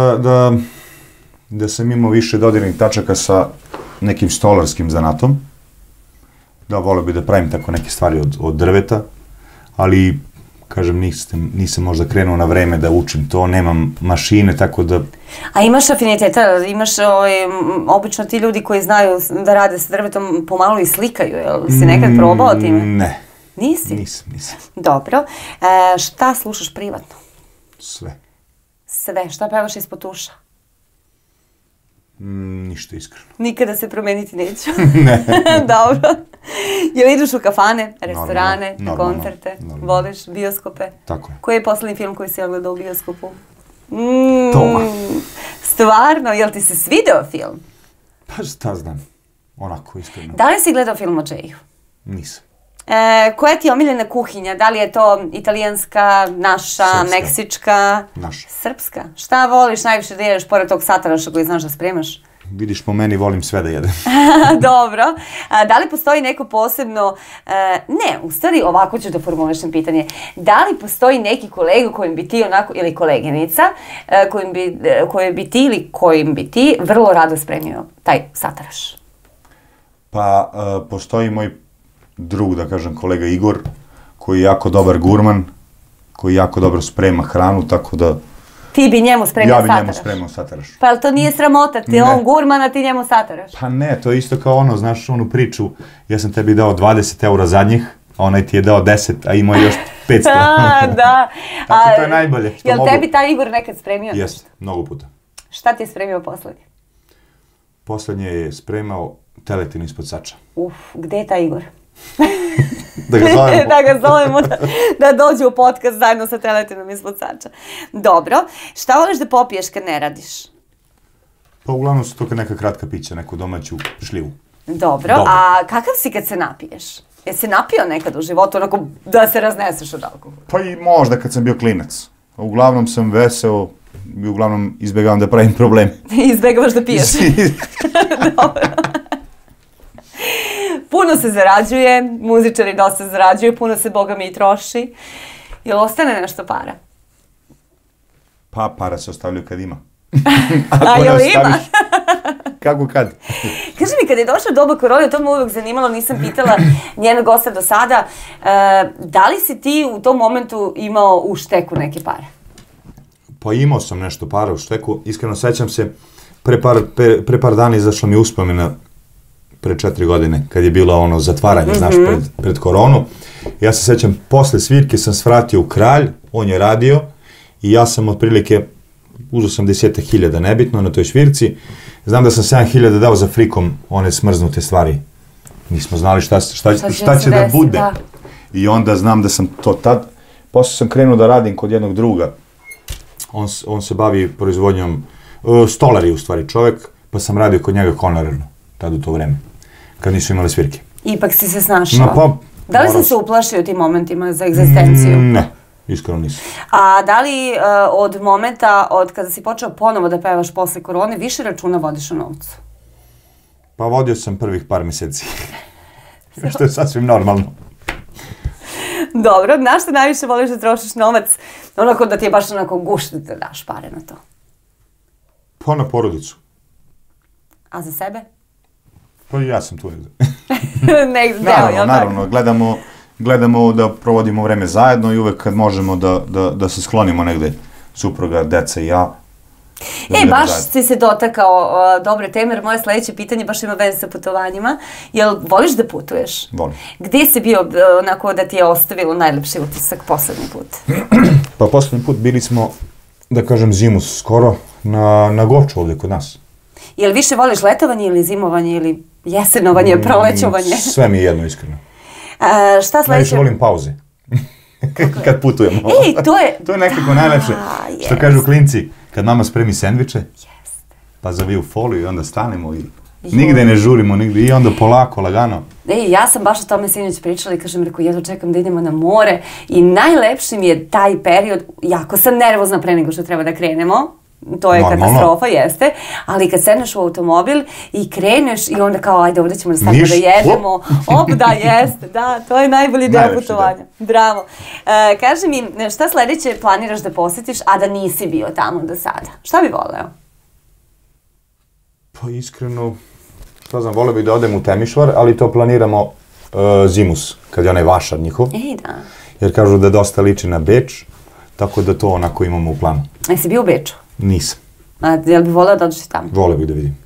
B: da sam imao više dodirnih tačaka sa nekim stolarskim zanatom. Da, voleo bih da pravim tako neke stvari od drveta, ali kažem, nisam možda krenuo na vreme da učim to, nemam mašine, tako da...
A: A imaš afiniteta, imaš obično ti ljudi koji znaju da rade s drvetom pomalo i slikaju, jel si nekad probao time?
B: Ne.
A: Nisi?
B: Nisam.
A: Dobro. Šta slušaš privatno?
B: Sve.
A: Sve? Šta pevaš ispod uša?
B: Ništa iskreno.
A: Nikada se promeniti neću?
B: Ne.
A: Dobro. Jel ideš u kafane, restorane, koncerte, voliš bioskope?
B: Tako je.
A: Koji je poslednji film koji si gledao u bioskopu?
B: Toma.
A: Stvarno, jel ti se svideo film?
B: Pa šta znam, onako iskreno.
A: Da li si gledao film o Džeju?
B: Nisam.
A: Koja ti je omiljena kuhinja? Da li je to italijanska, naša, meksička?
B: Naša.
A: Srpska? Šta voliš najviše da jedeš pored tog sataraša koji znaš da spremaš?
B: Vidiš, po meni volim sve da jedem.
A: Dobro. Da li postoji neko posebno... Ne, u stvari ovako ću da formulišem pitanje. Da li postoji neki kolega kojim bi ti onako, ili koleginica, kojim bi ti vrlo rado spremio taj sataraš?
B: Pa, postoji moj drug, da kažem, kolega Igor, koji je jako dobar gurman, koji jako dobro sprema hranu, tako da...
A: Ti bi njemu spremio sataraš?
B: Ja bi njemu spremao sataraš.
A: Pa jel to nije sramota? Ti je on gurman, a ti njemu sataraš?
B: Pa ne, to je isto kao ono, znaš onu priču, ja sam tebi dao 20 € zadnjih, a onaj ti je dao 10, a imao još 500.
A: Da.
B: Tako to je najbolje.
A: Jel tebi taj Igor nekad spremio?
B: Jeste, mnogo puta.
A: Šta ti je spremio poslednje?
B: Poslednje je spremao teletinu ispod sača.
A: Gde je taj Igor?
B: Da ga zovemo.
A: Da ga zovemo, da dođe u podcast zajedno sa teletinom ispod sača. Dobro. Šta voliš da popiješ kad ne radiš?
B: Pa uglavnom su to neka kratka pića, neku domaću šljivu.
A: Dobro. A kakav si kad se napiješ? Jesi napio nekad u životu, onako da se razneseš od alkohola?
B: Pa i možda kad sam bio klinac. Uglavnom sam veseo i uglavnom izbegavam da pravim probleme.
A: Izbegavaš da piješ. Dobro. Puno se zarađuje, muzičari dosta zarađuju, puno se, boga mi, i troši. Jel ostane nešto para?
B: Pa para se ostavljaju kad ima.
A: A jel ima?
B: Kako kad?
A: Kaži mi, kada je došla doba korone, to me uvek zanimalo, nisam pitala njenog gosta do sada, da li si ti u tom momentu imao u šteku neke pare?
B: Pa imao sam nešto para u šteku, iskreno sećam se, pre par dana izašla mi uspomena pre 4 godine, kad je bilo ono zatvaranje, znaš, pred koronu. Ja se sećam, posle svirke sam svratio u Kralj, on je radio i ja sam otprilike, uzeo sam 10.000, nebitno, na toj svirci. Znam da sam 7.000 dao za frikom one smrznute stvari. Nismo znali šta će da bude. I onda znam da sam to tad, posle sam krenuo da radim kod jednog druga. On se bavi proizvodnjom, stolar je u stvari čovek, pa sam radio kod njega honorarno, tad u to vreme, kad nisu imali svirke.
A: Ipak si se snašao. Da li si se uplašio tim momentima za egzistenciju?
B: Ne, iskreno nisam.
A: A da li od momenta, od kada si počeo ponovo da pevaš posle korone, više računa vodiš o novcu?
B: Pa vodio sam prvih par meseci. Što je sasvim normalno.
A: Dobro, na što najviše voliš da trošiš novac? Onako da ti je baš onako gušt da daš pare na to.
B: Pa na porodicu.
A: A za sebe?
B: Pa i ja sam tu negde. Naravno, gledamo da provodimo vreme zajedno i uvek kad možemo da se sklonimo negde, supruga, deca i ja.
A: Baš si se dotakao dobre teme, jer moje sledeće pitanje baš ima veze sa putovanjima. Jel voliš da putuješ?
B: Volim.
A: Gde si bio onako da ti je ostavilo najlepši utisak poslednji put?
B: Pa poslednji put bili smo, da kažem, zimu skoro na Govču ovde kod nas.
A: Jel više voliš letovanje ili zimovanje ili jesenovanje, prolećovanje?
B: Sve mi je jedno, iskreno.
A: Šta sledeće?
B: Najviše volim pauze. Kad putujemo. To je nekako najlepše. Što kažu klinci, kad mama spremi sendviče, pa zaviju foliju i onda stanemo i nigde ne žurimo, i onda polako, lagano.
A: Ja sam baš o tome sinoć pričala i kažem, rekao, jedno čekam da idemo na more i najlepši mi je taj period, jako sam nervozna pre nego što treba da krenemo, to je katastrofa, jeste, ali kad sedneš u automobil i kreneš i onda kao, ajde, ovdje ćemo da stavimo da jedemo, da, jeste, da, to je najbolji deo putovanja. Bravo. Kaži mi, šta sledeće planiraš da posjetiš, a da nisi bio tamo do sada? Šta bi voleo?
B: Pa iskreno, šta znam, voleo bih da odem u Temišvar, ali to planiramo zimus, kad je onaj vašar njihov.
A: Da.
B: Jer kažu da dosta liči na Beč, tako da to onako imamo u planu.
A: Jesi bio u Beču?
B: Nisam.
A: Jel bi voleo da odeš tamo?
B: Voleo bih da vidim.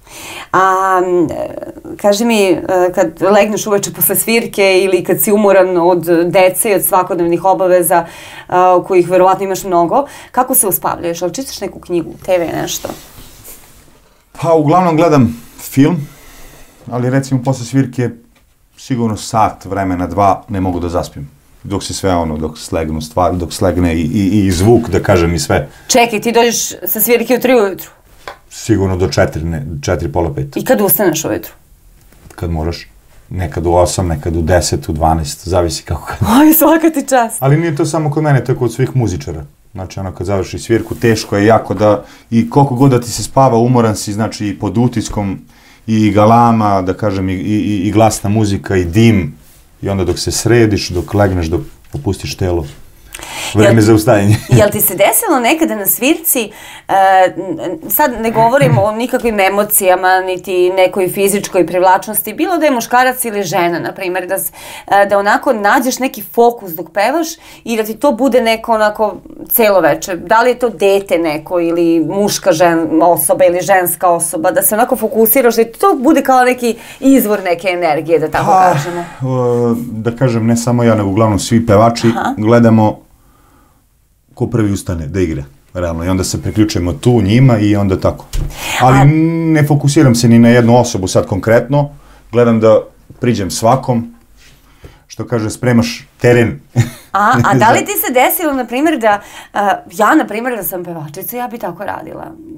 A: Kaži mi, kad legneš uveče posle svirke ili kad si umoran od dece i od svakodnevnih obaveza, kojih verovatno imaš mnogo, kako se uspavljuješ? Ali čitaš neku knjigu, TV, nešto?
B: Pa uglavnom gledam film, ali recimo posle svirke sigurno sat, vremena, 2 ne mogu da zaspim. Dok se sve dok slegnu stvari, dok slegne i zvuk, da kažem, i sve.
A: Čekaj, ti dođeš sa svirke u 3 ujutru?
B: Sigurno do 4, pola 5.
A: I kad ustaneš ujutru?
B: Kad moraš. Nekad u 8, nekad u 10, u 12, zavisi kako kad.
A: Oj, svaka ti čast.
B: Ali nije to samo kod mene, to je kod svih muzičara. Znači, kad završi svirku, teško je jako da, i koliko god da ti se spava, umoran si, znači, i pod utiskom, i galama, da kažem, i glasna muzika, i dim. I onda dok se središ, dok legneš, dok opustiš telo, vreme za ustajanje.
A: Jel ti se desilo nekada na svirci, sad ne govorimo o nikakvim emocijama, niti nekoj fizičkoj privlačnosti, bilo da je muškarac ili žena, na primjer, da onako nađeš neki fokus dok pevaš i da ti to bude neko onako celo veče. Da li je to dete neko ili muška osoba ili ženska osoba, da se onako fokusiraš, da to bude kao neki izvor neke energije, da tako kažemo.
B: Da kažem, ne samo ja, nego uglavnom svi pevači gledamo ko prvi ustane da igra, realno. I onda se priključujemo tu njima i onda tako. Ali ne fokusiram se ni na jednu osobu sad konkretno. Gledam da priđem svakom, što kaže, spremaš teren.
A: A da li ti se desilo, na primjer, da ja, na primjer, da sam pevačica, ja bi tako radila.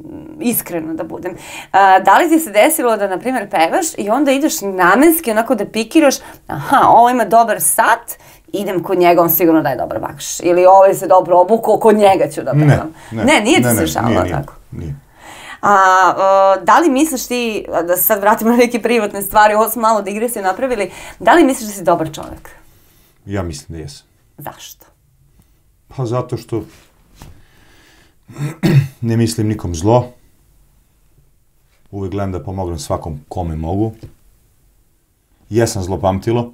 A: iskreno da budem. Da li ti se desilo da, na primjer, pevaš i onda ideš namenski onako da pikiraš, aha, ovo ima dobar sat, idem kod njega, on sigurno daje dobar bakš. Ili ovaj se dobro obukao, kod njega ću da pevam. Ne, nije ti se šalilo tako.
B: Nije.
A: Da li misliš ti, da se sad vratimo na neke privatne stvari, ovo smo malo digresiju napravili, da li misliš da si dobar čovjek?
B: Ja mislim da jesam.
A: Zašto?
B: Pa zato što ne mislim nikom zlo. Uvijek gledam da pomognem svakom kome mogu. Jesam zlopamtilo.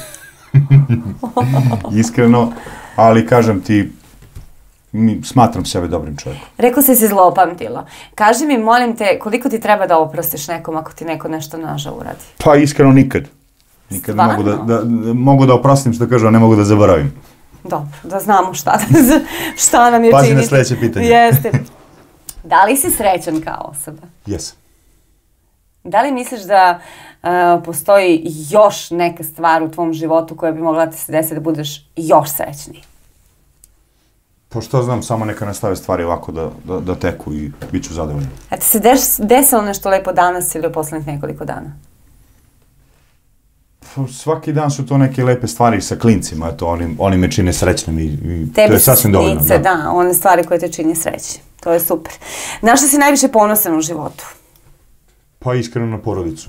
B: Iskreno, ali kažem ti, smatram sebe dobrim čovjekom.
A: Rekao si zlopamtilo. Kaži mi, molim te, koliko ti treba da oprostiš nekom ako ti neko nešto nažao uradi?
B: Pa iskreno nikad. Nikad mogu da oprostim, što kažu, a ne mogu da zaboravim.
A: Dobro, da znamo šta nam je činiti.
B: Pazi na sljedeće pitanje.
A: Jeste. Da li si srećan kao osoba?
B: Jesam.
A: Da li misliš da postoji još neka stvar u tvom životu koja bi mogla ti se desiti da budeš još srećniji?
B: Pa što znam, samo neka nastave stvari ovako da teku i bit ću zadovoljan.
A: A ti se desilo nešto lepo danas ili u poslednjih nekoliko dana?
B: Svaki dan su to neke lepe stvari sa klincima, eto, oni me čine srećnim i to je sasvim dovoljno.
A: Tebi da, one stvari koje te čine srećnim. To je super. Na što si najviše ponosan u životu?
B: Pa iskreno na porodicu.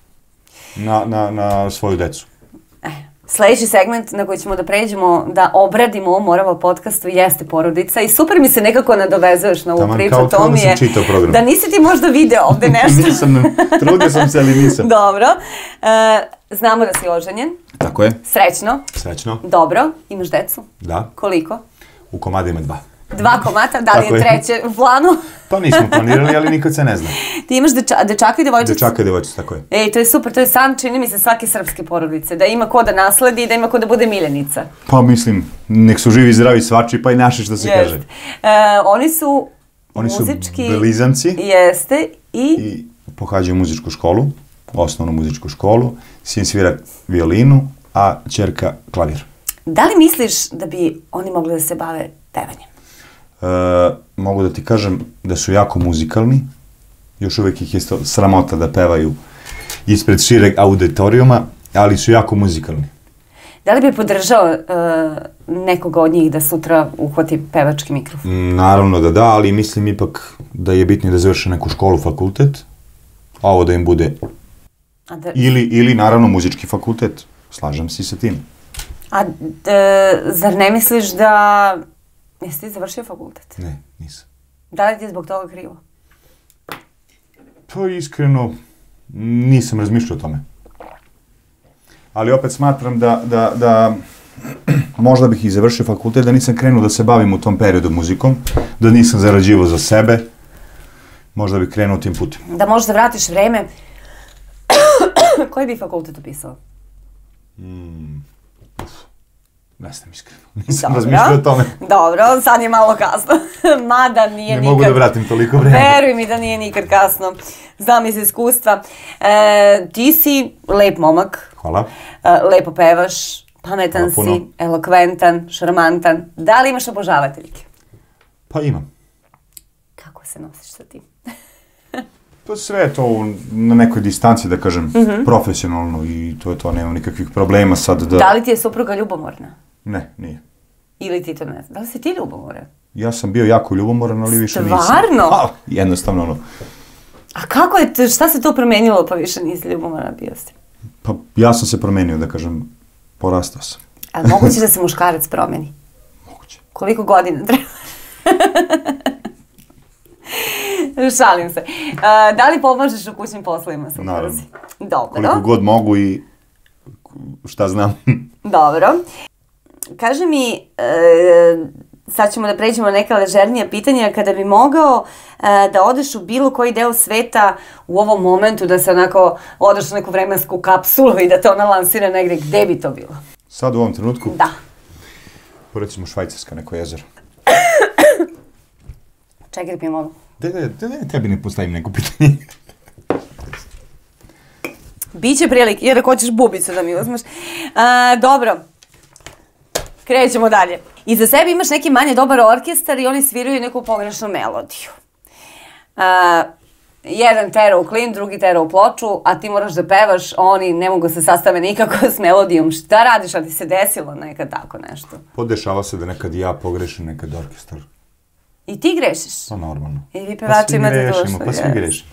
B: Na svoju decu.
A: Sljedeći segment na koji ćemo da pređemo, da obradimo u Morava podcastu jeste porodica i super mi se nekako nadovezuješ na ovu priču.
B: Kao da sam čitao program.
A: Da nisi ti možda video ovde nešto.
B: Nisam, trudio sam se, ali nisam.
A: Dobro. Znamo da si oženjen.
B: Tako je.
A: Srećno.
B: Srećno.
A: Dobro. Imaš decu?
B: Da.
A: Koliko?
B: U komadima 2.
A: 2 komata, da li je treće u planu?
B: To nismo planirali, ali nikad se ne zna.
A: Ti imaš dečaka i devojčicu?
B: Dečaka i devojčicu, tako je.
A: Ej, to je super, to je san, čini mi se, svake srpske porodice, da ima ko da nasledi i da ima ko da bude miljenica.
B: Pa mislim, nek su živi, zdravi svači, pa i naši, što se kaže.
A: Oni su
B: muzički... Oni su Belizanci.
A: Jeste,
B: i pohađaju muzičku školu, osnovnu muzičku školu. Sin svira violinu, a ćerka klavir.
A: Da li misliš da bi oni mogli da se bave pevanjem?
B: Mogu da ti kažem da su jako muzikalni, još uvijek ih je sramota da pevaju ispred šireg auditorijuma, ali su jako muzikalni.
A: Da li bi podržao nekoga od njih da sutra uhvati pevački mikrofon?
B: Naravno da da, ali mislim ipak da je bitnije da završe neku školu, fakultet, a ovo da im bude ili naravno muzički fakultet, slažem se sa tim.
A: A zar ne misliš da... Jesi ti završio fakultet?
B: Ne, nisam.
A: Da li ti je zbog toga krivo?
B: Pa iskreno, nisam razmišljao o tome. Ali opet smatram da možda bih i završio fakultet, da nisam krenuo da se bavim u tom periodu muzikom, da nisam zarađivao za sebe, možda bih krenuo tim putem.
A: Da možda vratiš vreme, koji bi fakultet upisao?
B: Ne znam iskreno, nisam razmišljao o tome.
A: Dobro, sad je malo kasno, mada nije nikad...
B: Ne mogu da vratim toliko vremena.
A: Veruj mi da nije nikad kasno, znam iz iskustva. Ti si lep momak.
B: Hvala.
A: Lepo pevaš, pametan si, elokventan, šarmantan. Da li imaš obožavateljke?
B: Pa imam.
A: Kako se nosiš sa tim?
B: Pa sve je to na nekoj distanci, da kažem, profesionalno i to je to, nemam nikakvih problema sad da...
A: Da li ti je supruga ljubomorna?
B: Ne, nije.
A: Ili ti to ne znam? Da li si ti ljubomoran?
B: Ja sam bio jako ljubomoran, ali više nisam.
A: Stvarno?
B: Pa, jednostavno ono.
A: A kako je, šta se to promenilo pa više nisi ljubomoran bio si?
B: Pa ja sam se promenio, da kažem, porastao sam.
A: Ali moguće da se muškarac promeni?
B: Moguće.
A: Koliko godina treba? Šalim se. Da li pomažeš u kućnim poslovima?
B: Naravno.
A: Dobro.
B: Koliko god mogu i šta znam.
A: Dobro. Kaži mi, sad ćemo da pređemo na neka ležernija pitanja, kada bi mogao da odeš u bilo koji deo sveta u ovom momentu, da se onako odeš u neku vremensku kapsulu i da te ona lansira negde, gde bi to bilo?
B: Sad u ovom trenutku?
A: Da.
B: Recimo Švajcarska, neko jezero.
A: Čekaj da pijem ovo.
B: Tebi ne postavim neko pitanje.
A: Biće prilike, jer ako hoćeš bubicu da mi uzmeš. Dobro, krećemo dalje. Iza sebe imaš neki manje dobar orkestar i oni sviraju neku pogrešnu melodiju. jedan tera u klin, drugi tera u ploču, a ti moraš da pevaš, oni ne mogu se sastave nikako s melodijom. Šta radiš, a ti se desilo nekad tako nešto?
B: Podešava se da nekad ja pogrešim, nekad orkestar.
A: I ti grešiš?
B: Pa normalno.
A: I vi pevači imate dušu.
B: Pa svi grešimo.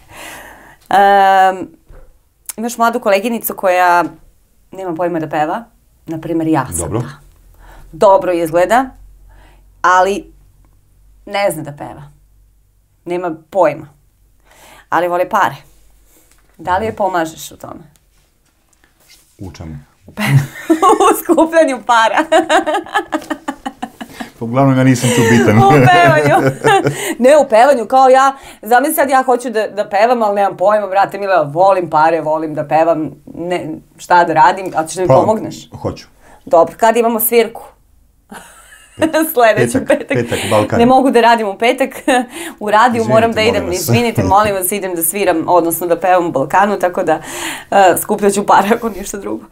A: Imaš mladu koleginicu koja nema pojma da peva. Naprimer, ja sam
B: Dobro.
A: ta. Dobro izgleda, ali ne zna da peva. Nema pojma. Ali vole pare. Da li je pomažeš u tome?
B: U čemu?
A: U skupljanju para.
B: Uglavnom ja nisam tu bitan.
A: U pevanju. Ne, u pevanju, kao ja, zamisli sad ja hoću da pevam, ali nemam pojma, brate Mila, volim pare, volim da pevam, šta da radim, a ćeš da mi pomogneš?
B: Hoću.
A: Dobro, kad imamo svirku? Sljedeći petak.
B: Petak, Balkan.
A: Ne mogu da radim u petak, u radiju
B: Izvinite,
A: moram da idem,
B: molim vas.
A: izvinite, molim vas, idem da sviram, odnosno da pevam u Balkanu, tako da skupljaću para ako ništa drugo.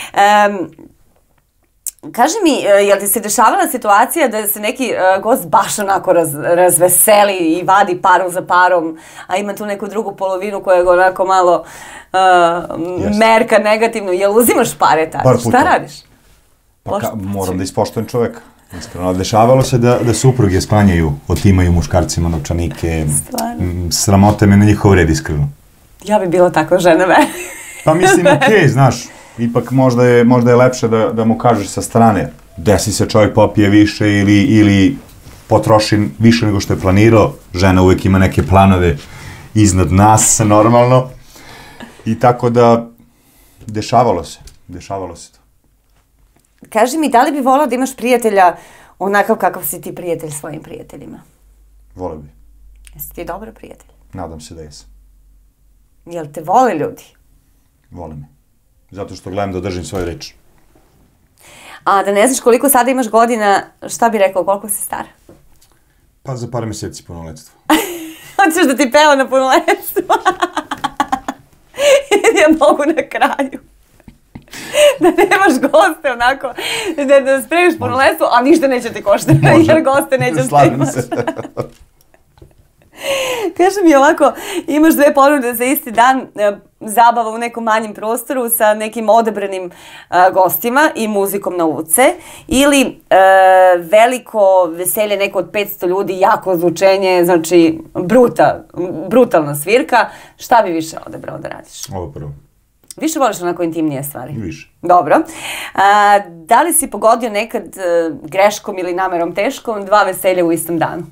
A: Kaži mi, jel ti se dešavala situacija da se neki gost baš onako razveseli i vadi paru za parom, a ima tu neku drugu polovinu koja ga onako malo merka negativno, jel uzimaš pare tada? Šta radiš?
B: Pa moram da ispoštujem čoveka. Iskreno, dešavalo se da supruge sklanjaju, otimaju muškarcima novčanike. Sramote me na njihov red, iskreno.
A: Ja bi bila takva žena, ve.
B: Pa mislim, okej, znaš, ipak možda je lepše da mu kažeš sa strane. Desi se čovjek popije više ili potroši više nego što je planirao. Žena uvek ima neke planove iznad nas, normalno. I tako da, dešavalo se to.
A: Kaži mi, da li bi volao da imaš prijatelja onakav kakav si ti prijatelj svojim prijateljima?
B: Voleo bi.
A: Jesi ti dobar prijatelj?
B: Nadam se da jesam.
A: Jel te vole ljudi?
B: Vole me. Zato što gledam da održim svoju reč.
A: A da ne znaš koliko sada imaš godina, šta bi rekao, koliko si star?
B: Pa za par mjeseci punoletstvo.
A: Hoćeš da ti peva na punoletstvu? Ja mogu na kraju. Da nemaš goste onako, da spremiš punoletstvo, a ništa neće ti koštati, jer goste nećeš da imaš. Kaži mi ovako, imaš 2 ponude za isti dan, zabava u nekom manjem prostoru sa nekim odabranim gostima i muzikom na ulice, ili veliko veselje, neko od 500 ljudi, jako zvučenje, znači brutalna svirka, šta bi više odabrao da radiš?
B: Ovo prvo.
A: Više voliš onako intimnije stvari?
B: Više.
A: Dobro. Da li si pogodio nekad greškom ili namerom teškom 2 veselja u istom danu?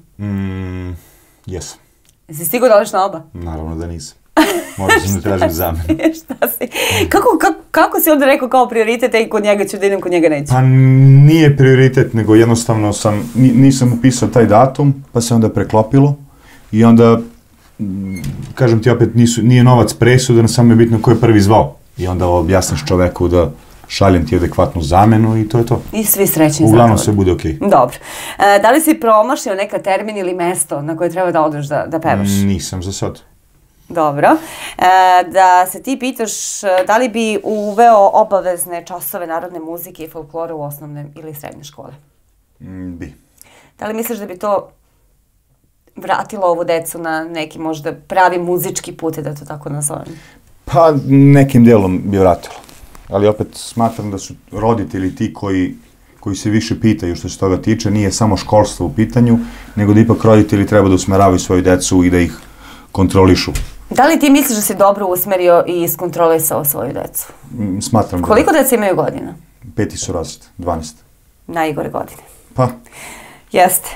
B: Jesam.
A: Jesi stigao da odeš na oba?
B: Naravno da nisam. Možda sam da tražim zamenu.
A: Šta si? Kako si onda rekao kao prioritet, ej, kod njega ću da idem, kod njega neću?
B: Pa nije prioritet, nego jednostavno nisam upisao taj datum, pa se onda preklopilo i onda, kažem ti opet, nije novac presudan, samo je bitno ko je prvi zvao. I onda objasniš čoveku da šaljem ti adekvatnu zamenu i to je to.
A: I svi srećni.
B: Uglavnom sve bude okej.
A: Dobro. Da li si promašio neka termin ili mesto na koje treba da odeš da pevaš?
B: Nisam za sad.
A: Dobro. Da se ti pitaš da li bi uveo obavezne časove narodne muzike i folklora u osnovne ili srednje škole?
B: Bi.
A: Da li misliš da bi to vratilo ovu decu na neki možda pravi muzički put, da to tako nazovem?
B: Pa nekim delom bi vratilo. Ali opet smatram da su roditelji ti koji se više pitaju što se toga tiče, nije samo školstvo u pitanju, nego da ipak roditelji treba da usmeravaju svoju decu i da ih kontrolišu.
A: Da li ti misliš da si dobro usmerio i iskontrolisao svoju decu?
B: Smatram da.
A: Koliko deca imaju godina?
B: 5 su različite, 12. Najgore
A: godine.
B: Pa?
A: Jeste.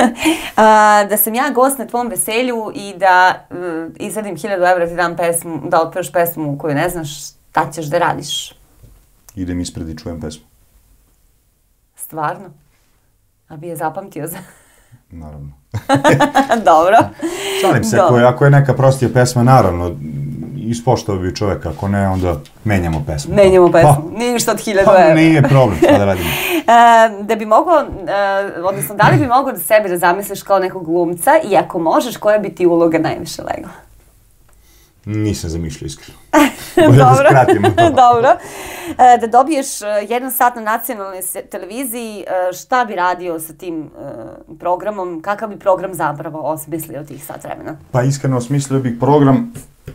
A: Da sam ja gost na tvom veselju i da izvadim 1000 evra, ti dam pesmu, da otpevaš pesmu koju ne znaš, šta ćeš da radiš?
B: Idem ispred i čujem pesmu.
A: Stvarno? A bi je zapamtio za...
B: Naravno.
A: Dobro.
B: Šalim se, ako je neka prostija pesma, naravno, ispoštovao bi čoveka, ako ne, onda menjamo pesmu.
A: Menjamo pesmu, nije ništa od 1000 evra.
B: Pa nije problem, šta da radimo.
A: Da bi mogao, odnosno, da li bi mogao da sebe da zamisliš kao nekog glumca i ako možeš, koja bi ti uloga najviše legla?
B: Nisam zamišljao iskreno. Bolje da skratimo to.
A: Dobro. Da dobiješ 1 sat na nacionalnoj televiziji, šta bi radio sa tim programom? Kakav bi program zapravo osmislio tih sat vremena?
B: Pa iskreno osmislio bih program...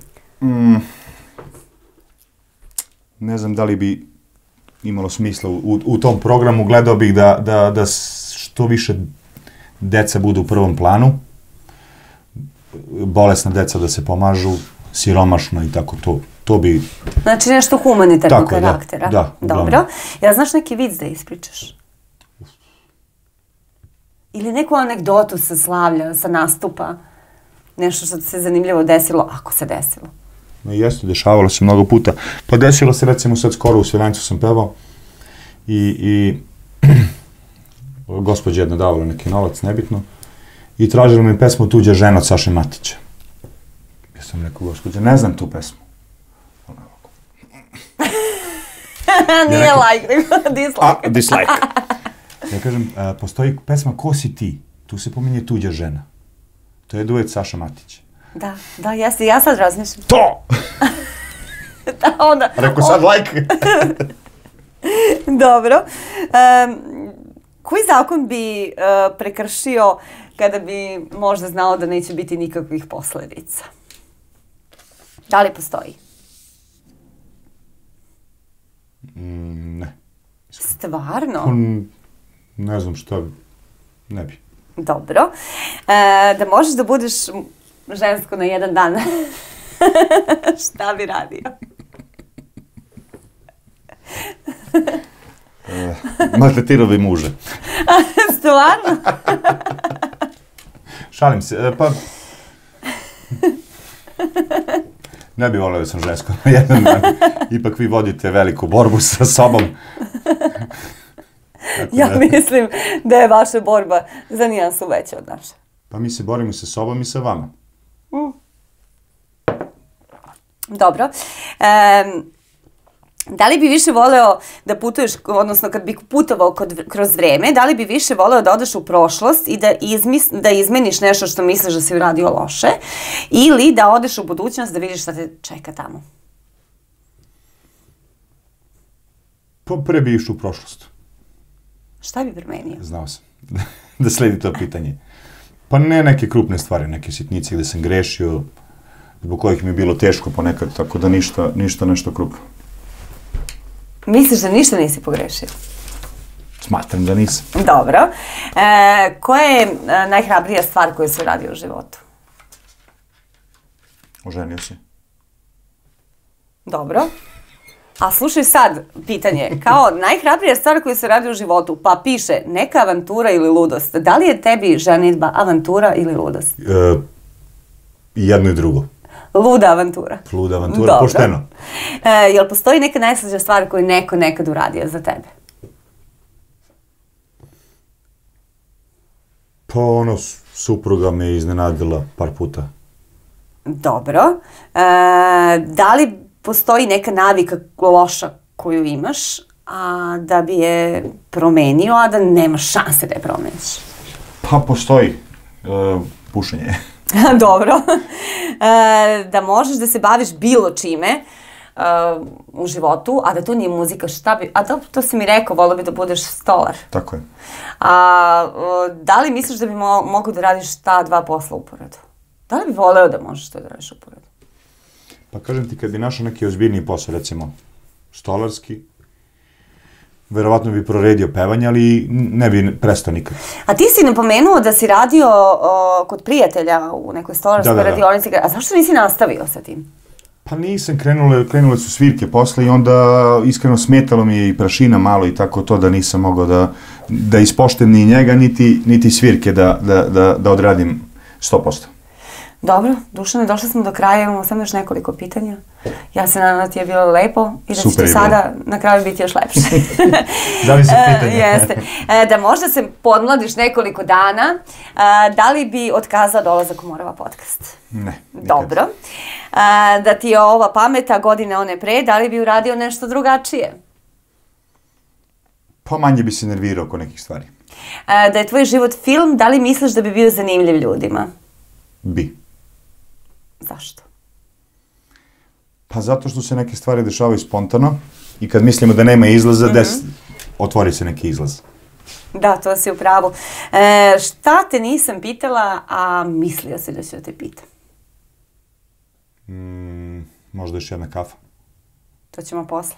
B: Ne znam da li bi imalo smisla u tom programu. Gledao bih da što više deca budu u prvom planu. Bolesna deca da se pomažu, siromašna i tako to. To bi...
A: Znači nešto humanitarnog karaktera.
B: Da.
A: Dobro. Jel znaš neki vic da ispričaš? Ili neku anegdotu sa slavlja, sa nastupa? Nešto što ti se zanimljivo desilo, ako se desilo?
B: Jeste, dešavalo se mnogo puta. Pa desilo se, recimo, sad skoro u Svilajncu sam pevao i gospođa jedna davala neki novac, nebitno, i tražila mi pesmu Tuđa žena od Saše Matića. Ja sam rekao, gospođa, ne znam tu pesmu.
A: Nije like, nego dislike.
B: Dislike. Ja kažem, postoji pesma Ko si ti? Tu se pominje Tuđa žena. To je duet Saša Matić.
A: Da, jeste, ja sad razmišljam.
B: To!
A: Da, onda...
B: Rekao sad like.
A: Dobro. Koji zakon bi prekršio kada bi možda znao da neće biti nikakvih posledica? Da li postoji?
B: Ne.
A: Stvarno?
B: Ne znam šta bi. Ne bi.
A: Dobro. Da možeš da budeš žensko na 1 dan, šta bi radio?
B: Maltretirao bi muža.
A: Stvarno?
B: Šalim se, pa... Ne bi voleo da sam žensko na 1 dan. Ipak vi vodite veliku borbu sa sobom.
A: Ja mislim da je vaša borba za nijansu veća od naše.
B: Pa mi se borimo sa sobom i sa vama.
A: Dobro. Da li bi više voleo da putuješ, odnosno kad bi putovao kroz vreme, da li bi više voleo da odeš u prošlost i da izmeniš nešto što misliš da si uradio loše, ili da odeš u budućnost da vidiš šta te čeka tamo?
B: Pa pre bi išao u prošlost.
A: Šta bi promenio?
B: Znao sam da sledi to pitanje. Pa ne neke krupne stvari, neke sitnice gde sam grešio, zbog kojih mi je bilo teško ponekad, tako da ništa nešto krupno.
A: Misliš da ništa nisi pogrešio?
B: Smatram da nisam.
A: Dobro. Koja je najhrabrija stvar koju si uradio u životu?
B: Oženio se.
A: Dobro. A slušaj sad pitanje, kao najhrabrija stvar koju se radi u životu, pa piše neka avantura ili ludost. Da li je tebi ženidba avantura ili ludost?
B: I jedno i drugo.
A: Luda avantura.
B: Luda avantura, pošteno.
A: Jel postoji neka najslađa stvar koju neko nekad uradio za tebe?
B: Pa ono, supruga me iznenadila par puta.
A: Dobro. Da li postoji neka navika loša koju imaš, a da bi je promenio, a da nemaš šanse da je promeniš?
B: Pa postoji. Pušenje.
A: Dobro. Da možeš da se baviš bilo čime u životu, a da to nije muzika, šta bi... A to si mi rekao, volio bi da budeš stolar.
B: Tako je.
A: Da li misliš da bi mogo da radiš ta 2 posla uporedo? Da li bi voleo da možeš to da radiš uporedo?
B: Pa kažem ti, kad bi našao neki ozbiljniji posao, recimo stolarski, verovatno bi proredio pevanje, ali ne bi prestao nikad.
A: A ti si napomenuo da si radio kod prijatelja u nekoj stolarskoj radionici. A zašto nisi nastavio sa tim?
B: Pa nisam, krenule su svirke posle i onda iskreno smetalo mi je i prašina malo i tako to da nisam mogao da ispoštem ni njega, niti svirke da odradim 100%.
A: Dobro, Dušane, došli smo do kraja, imamo samo još nekoliko pitanja. Ja se nadam da ti je bilo lepo i da će ti sada na kraju biti još lepše.
B: Zavisi od pitanja.
A: Jeste. Da možda se podmladiš nekoliko dana, da li bi otkazao dolazak u Morava podcast?
B: Ne.
A: Dobro. Da ti je ova pameta godine one pre, da li bi uradio nešto drugačije?
B: Pa manje bi se nervirao oko nekih stvari.
A: Da je tvoj život film, da li misliš da bi bio zanimljiv ljudima?
B: Bi.
A: Zašto?
B: Pa zato što se neke stvari dešavaju spontano i kad mislimo da nema izlaza, otvori se neki izlaz.
A: Da, to si u pravu. Šta te nisam pitala, a mislio si da ću da te pitam?
B: Možda još jedna kafa.
A: To ćemo posle.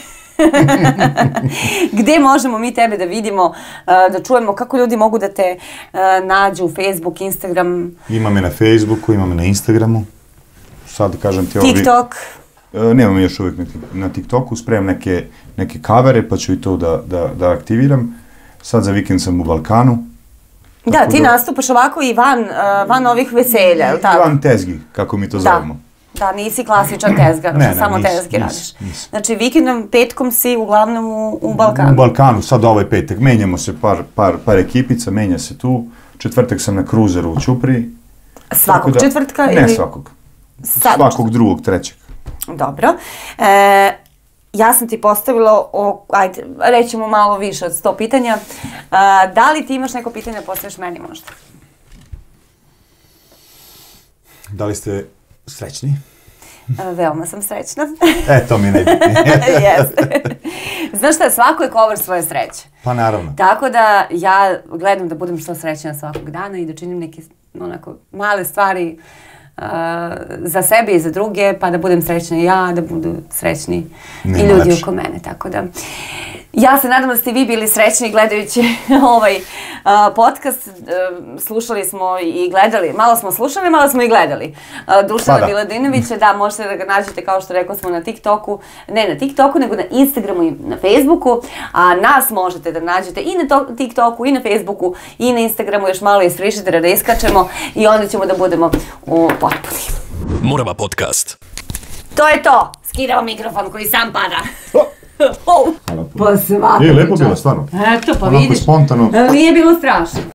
A: Gde možemo mi tebe da vidimo, da čujemo, kako ljudi mogu da te nađu, Facebook, Instagram?
B: Ima me na Facebooku, ima me na Instagramu. Sad kažem ti
A: TikTok?
B: Nemam još uvijek na TikToku, spremam neke kavere pa ću i to da aktiviram. Sad za vikend sam u Balkanu.
A: Da, ti nastupaš ovako i van ovih veselja, ili tako?
B: Van tezgi, kako mi to zovemo.
A: Da, nisi klasičan tezgar, samo tezgi radiš. Znači, vikendom, petkom si uglavnom u Balkanu.
B: U Balkanu, sad ovaj petak. Menjamo se par ekipica, menja se tu. Četvrtak sam na kruzeru u Ćupriji.
A: Svakog četvrtka?
B: Ne svakog. Svakog drugog, trećeg.
A: Dobro. Ja sam ti postavila, ajde, rećemo malo više od 100 pitanja. Da li ti imaš neko pitanje da postaviš meni možda?
B: Da li ste srećni?
A: Veoma sam srećna.
B: To mi je najbitnije.
A: Jeste. Znaš šta, svako je cover svoje sreće.
B: Pa naravno.
A: Tako da ja gledam da budem što srećna svakog dana i da činim neke onako male stvari za sebe i za druge, pa da budem srećna i ja, da budu srećni i ljudi oko mene, tako da ja se nadam da ste vi bili srećni gledajući ovaj podcast. Slušali smo i gledali, malo smo slušali, malo smo i gledali Dušana Miladinovića, da, možete da ga nađete, kao što rekao smo, na TikToku, ne na TikToku, nego na Instagramu i na Facebooku, a nas možete da nađete i na TikToku, i na Facebooku, i na Instagramu, još malo iz frižidera da iskačemo i onda ćemo da budemo u potpuni.
C: Morava podcast.
A: To je to, skidamo mikrofon koji sam pada.
B: Pa svako.
A: Lepo
B: bilo, stvarno.
A: Eto, pa vidiš.
B: Onako spontano.
A: Nije bilo strašno.